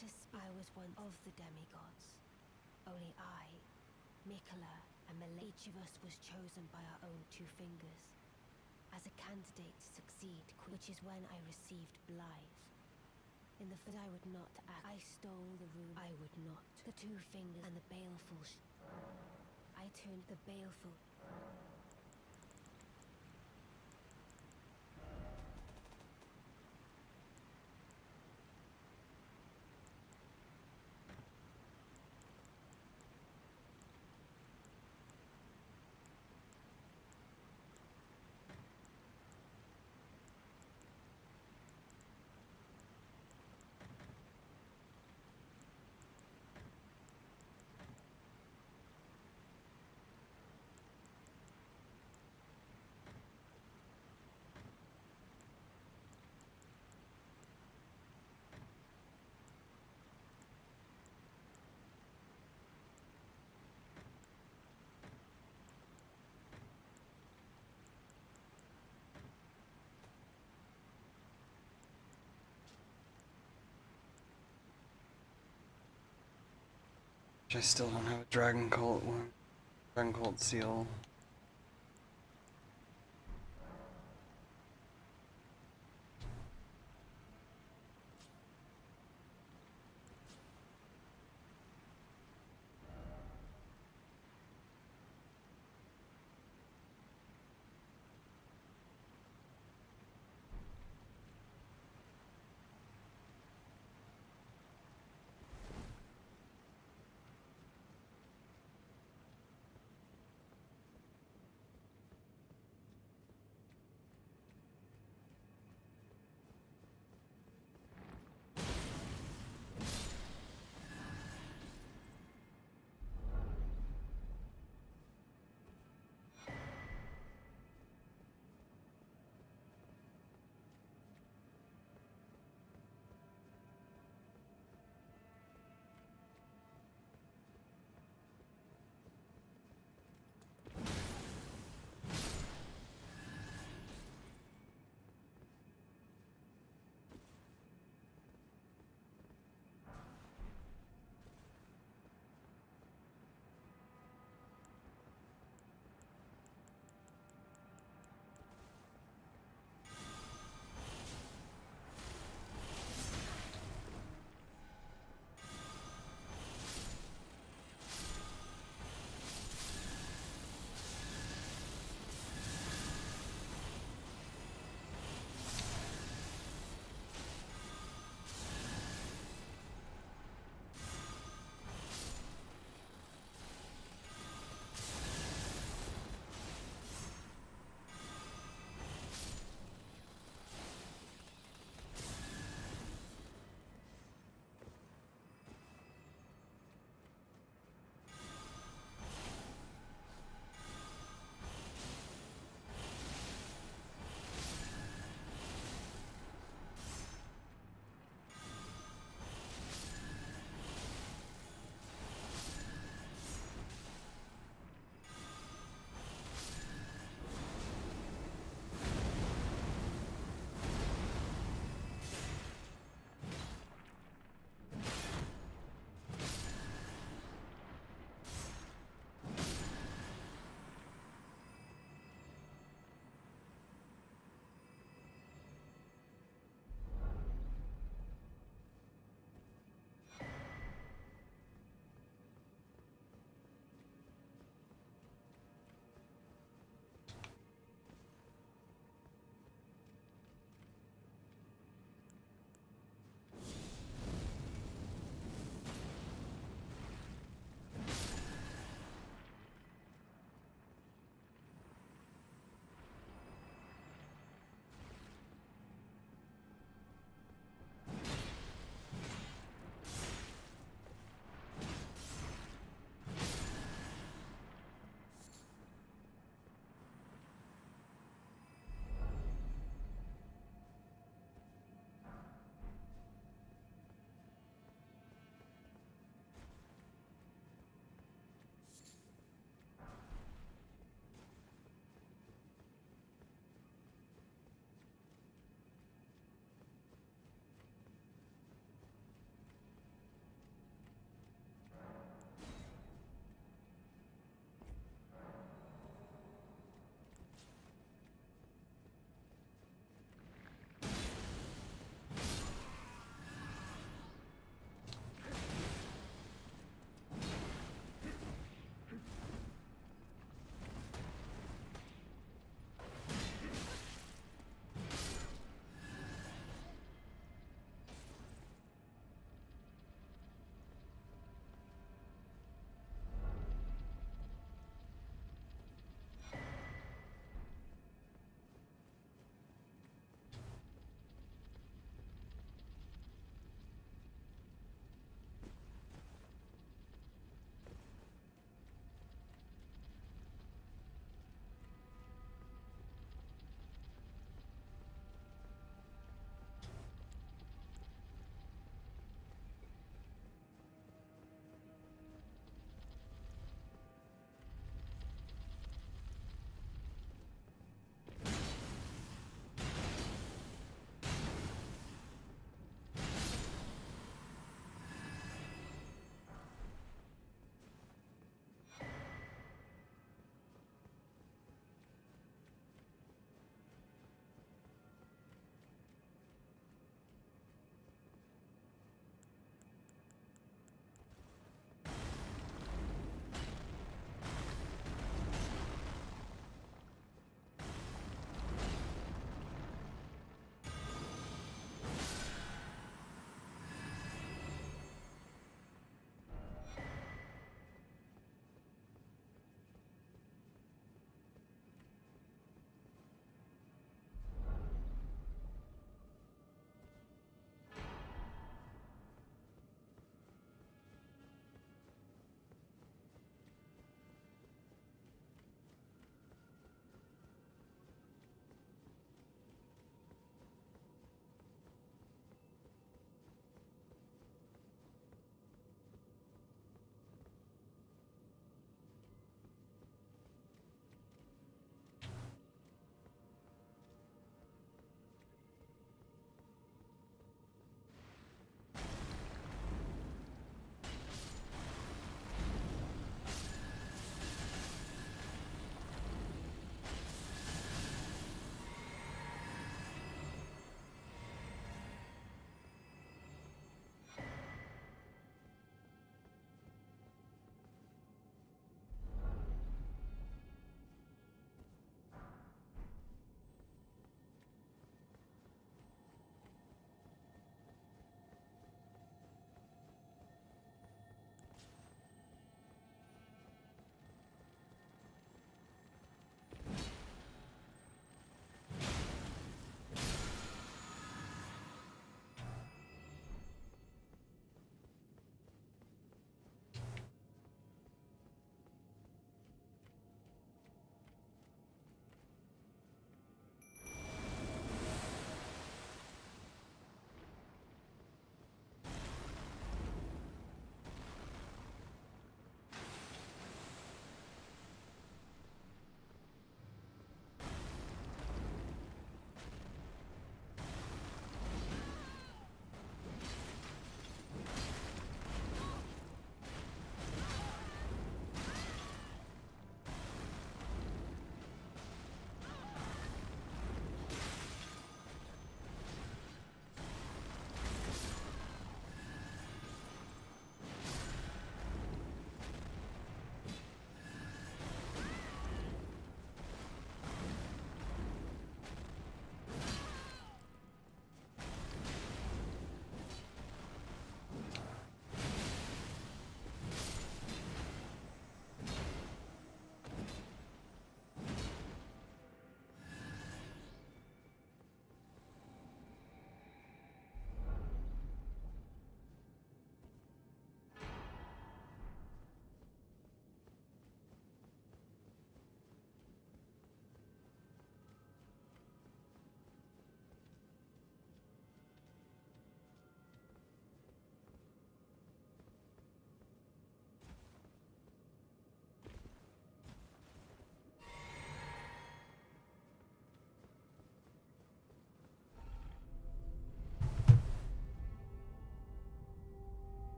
I was one of the demigods. Only I, Mikola, and each of us was chosen by our own two fingers as a candidate to succeed, which is when I received Blythe. In the that I would not act. I stole the rune. I would not. The two fingers and the baleful. I turned the baleful. I still don't have a Dragon Cult one. Dragon Cult seal.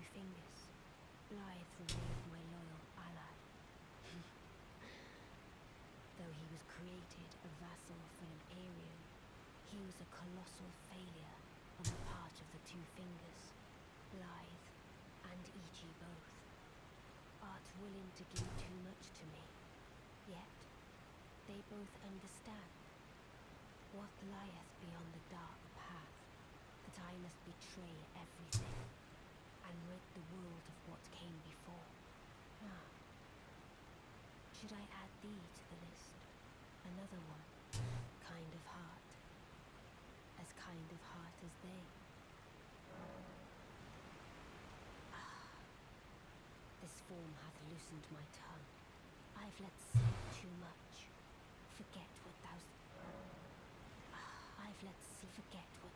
Fingers, Blythe remained my loyal ally. Though he was created a vassal for an Aryan, he was a colossal failure on the part of the Two Fingers, Blythe and Ichi both. Art willing to give too much to me, yet they both understand what lieth beyond the dark path, that I must betray everything and rid the world of what came before. Ah. Should I add thee to the list? Another one. Kind of heart. As kind of heart as they. Ah. This form hath loosened my tongue. I've let slip too much. Forget what thou... Ah. I've let slip forget what...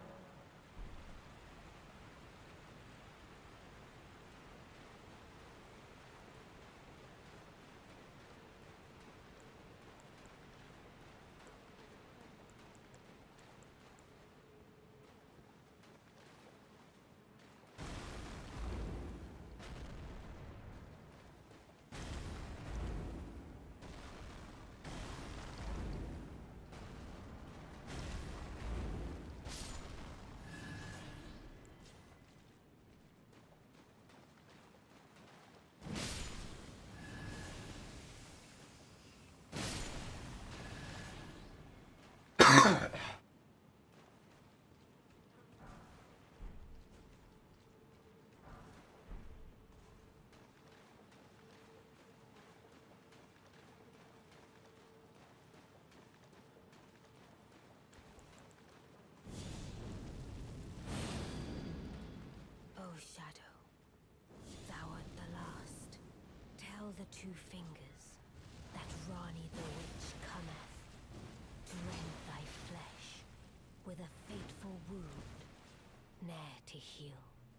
O Shadow, thou art the last. Tell the Two Fingers that Ranni the Witch cometh to rend thy flesh with a fateful wound, ne'er to heal.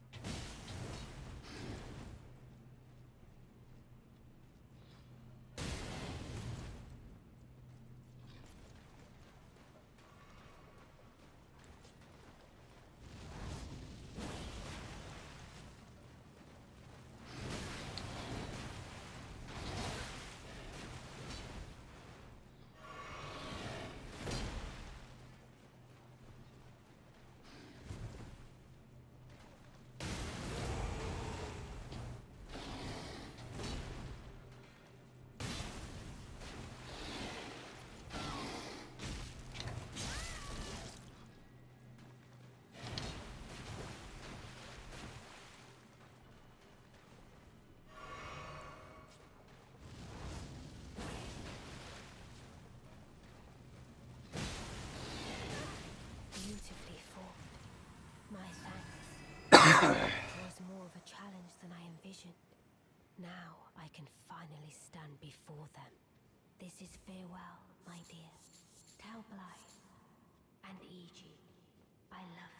Beautifully formed. My thanks. It was more of a challenge than I envisioned. Now I can finally stand before them. This is farewell, my dear. Tell Blythe and Iji I love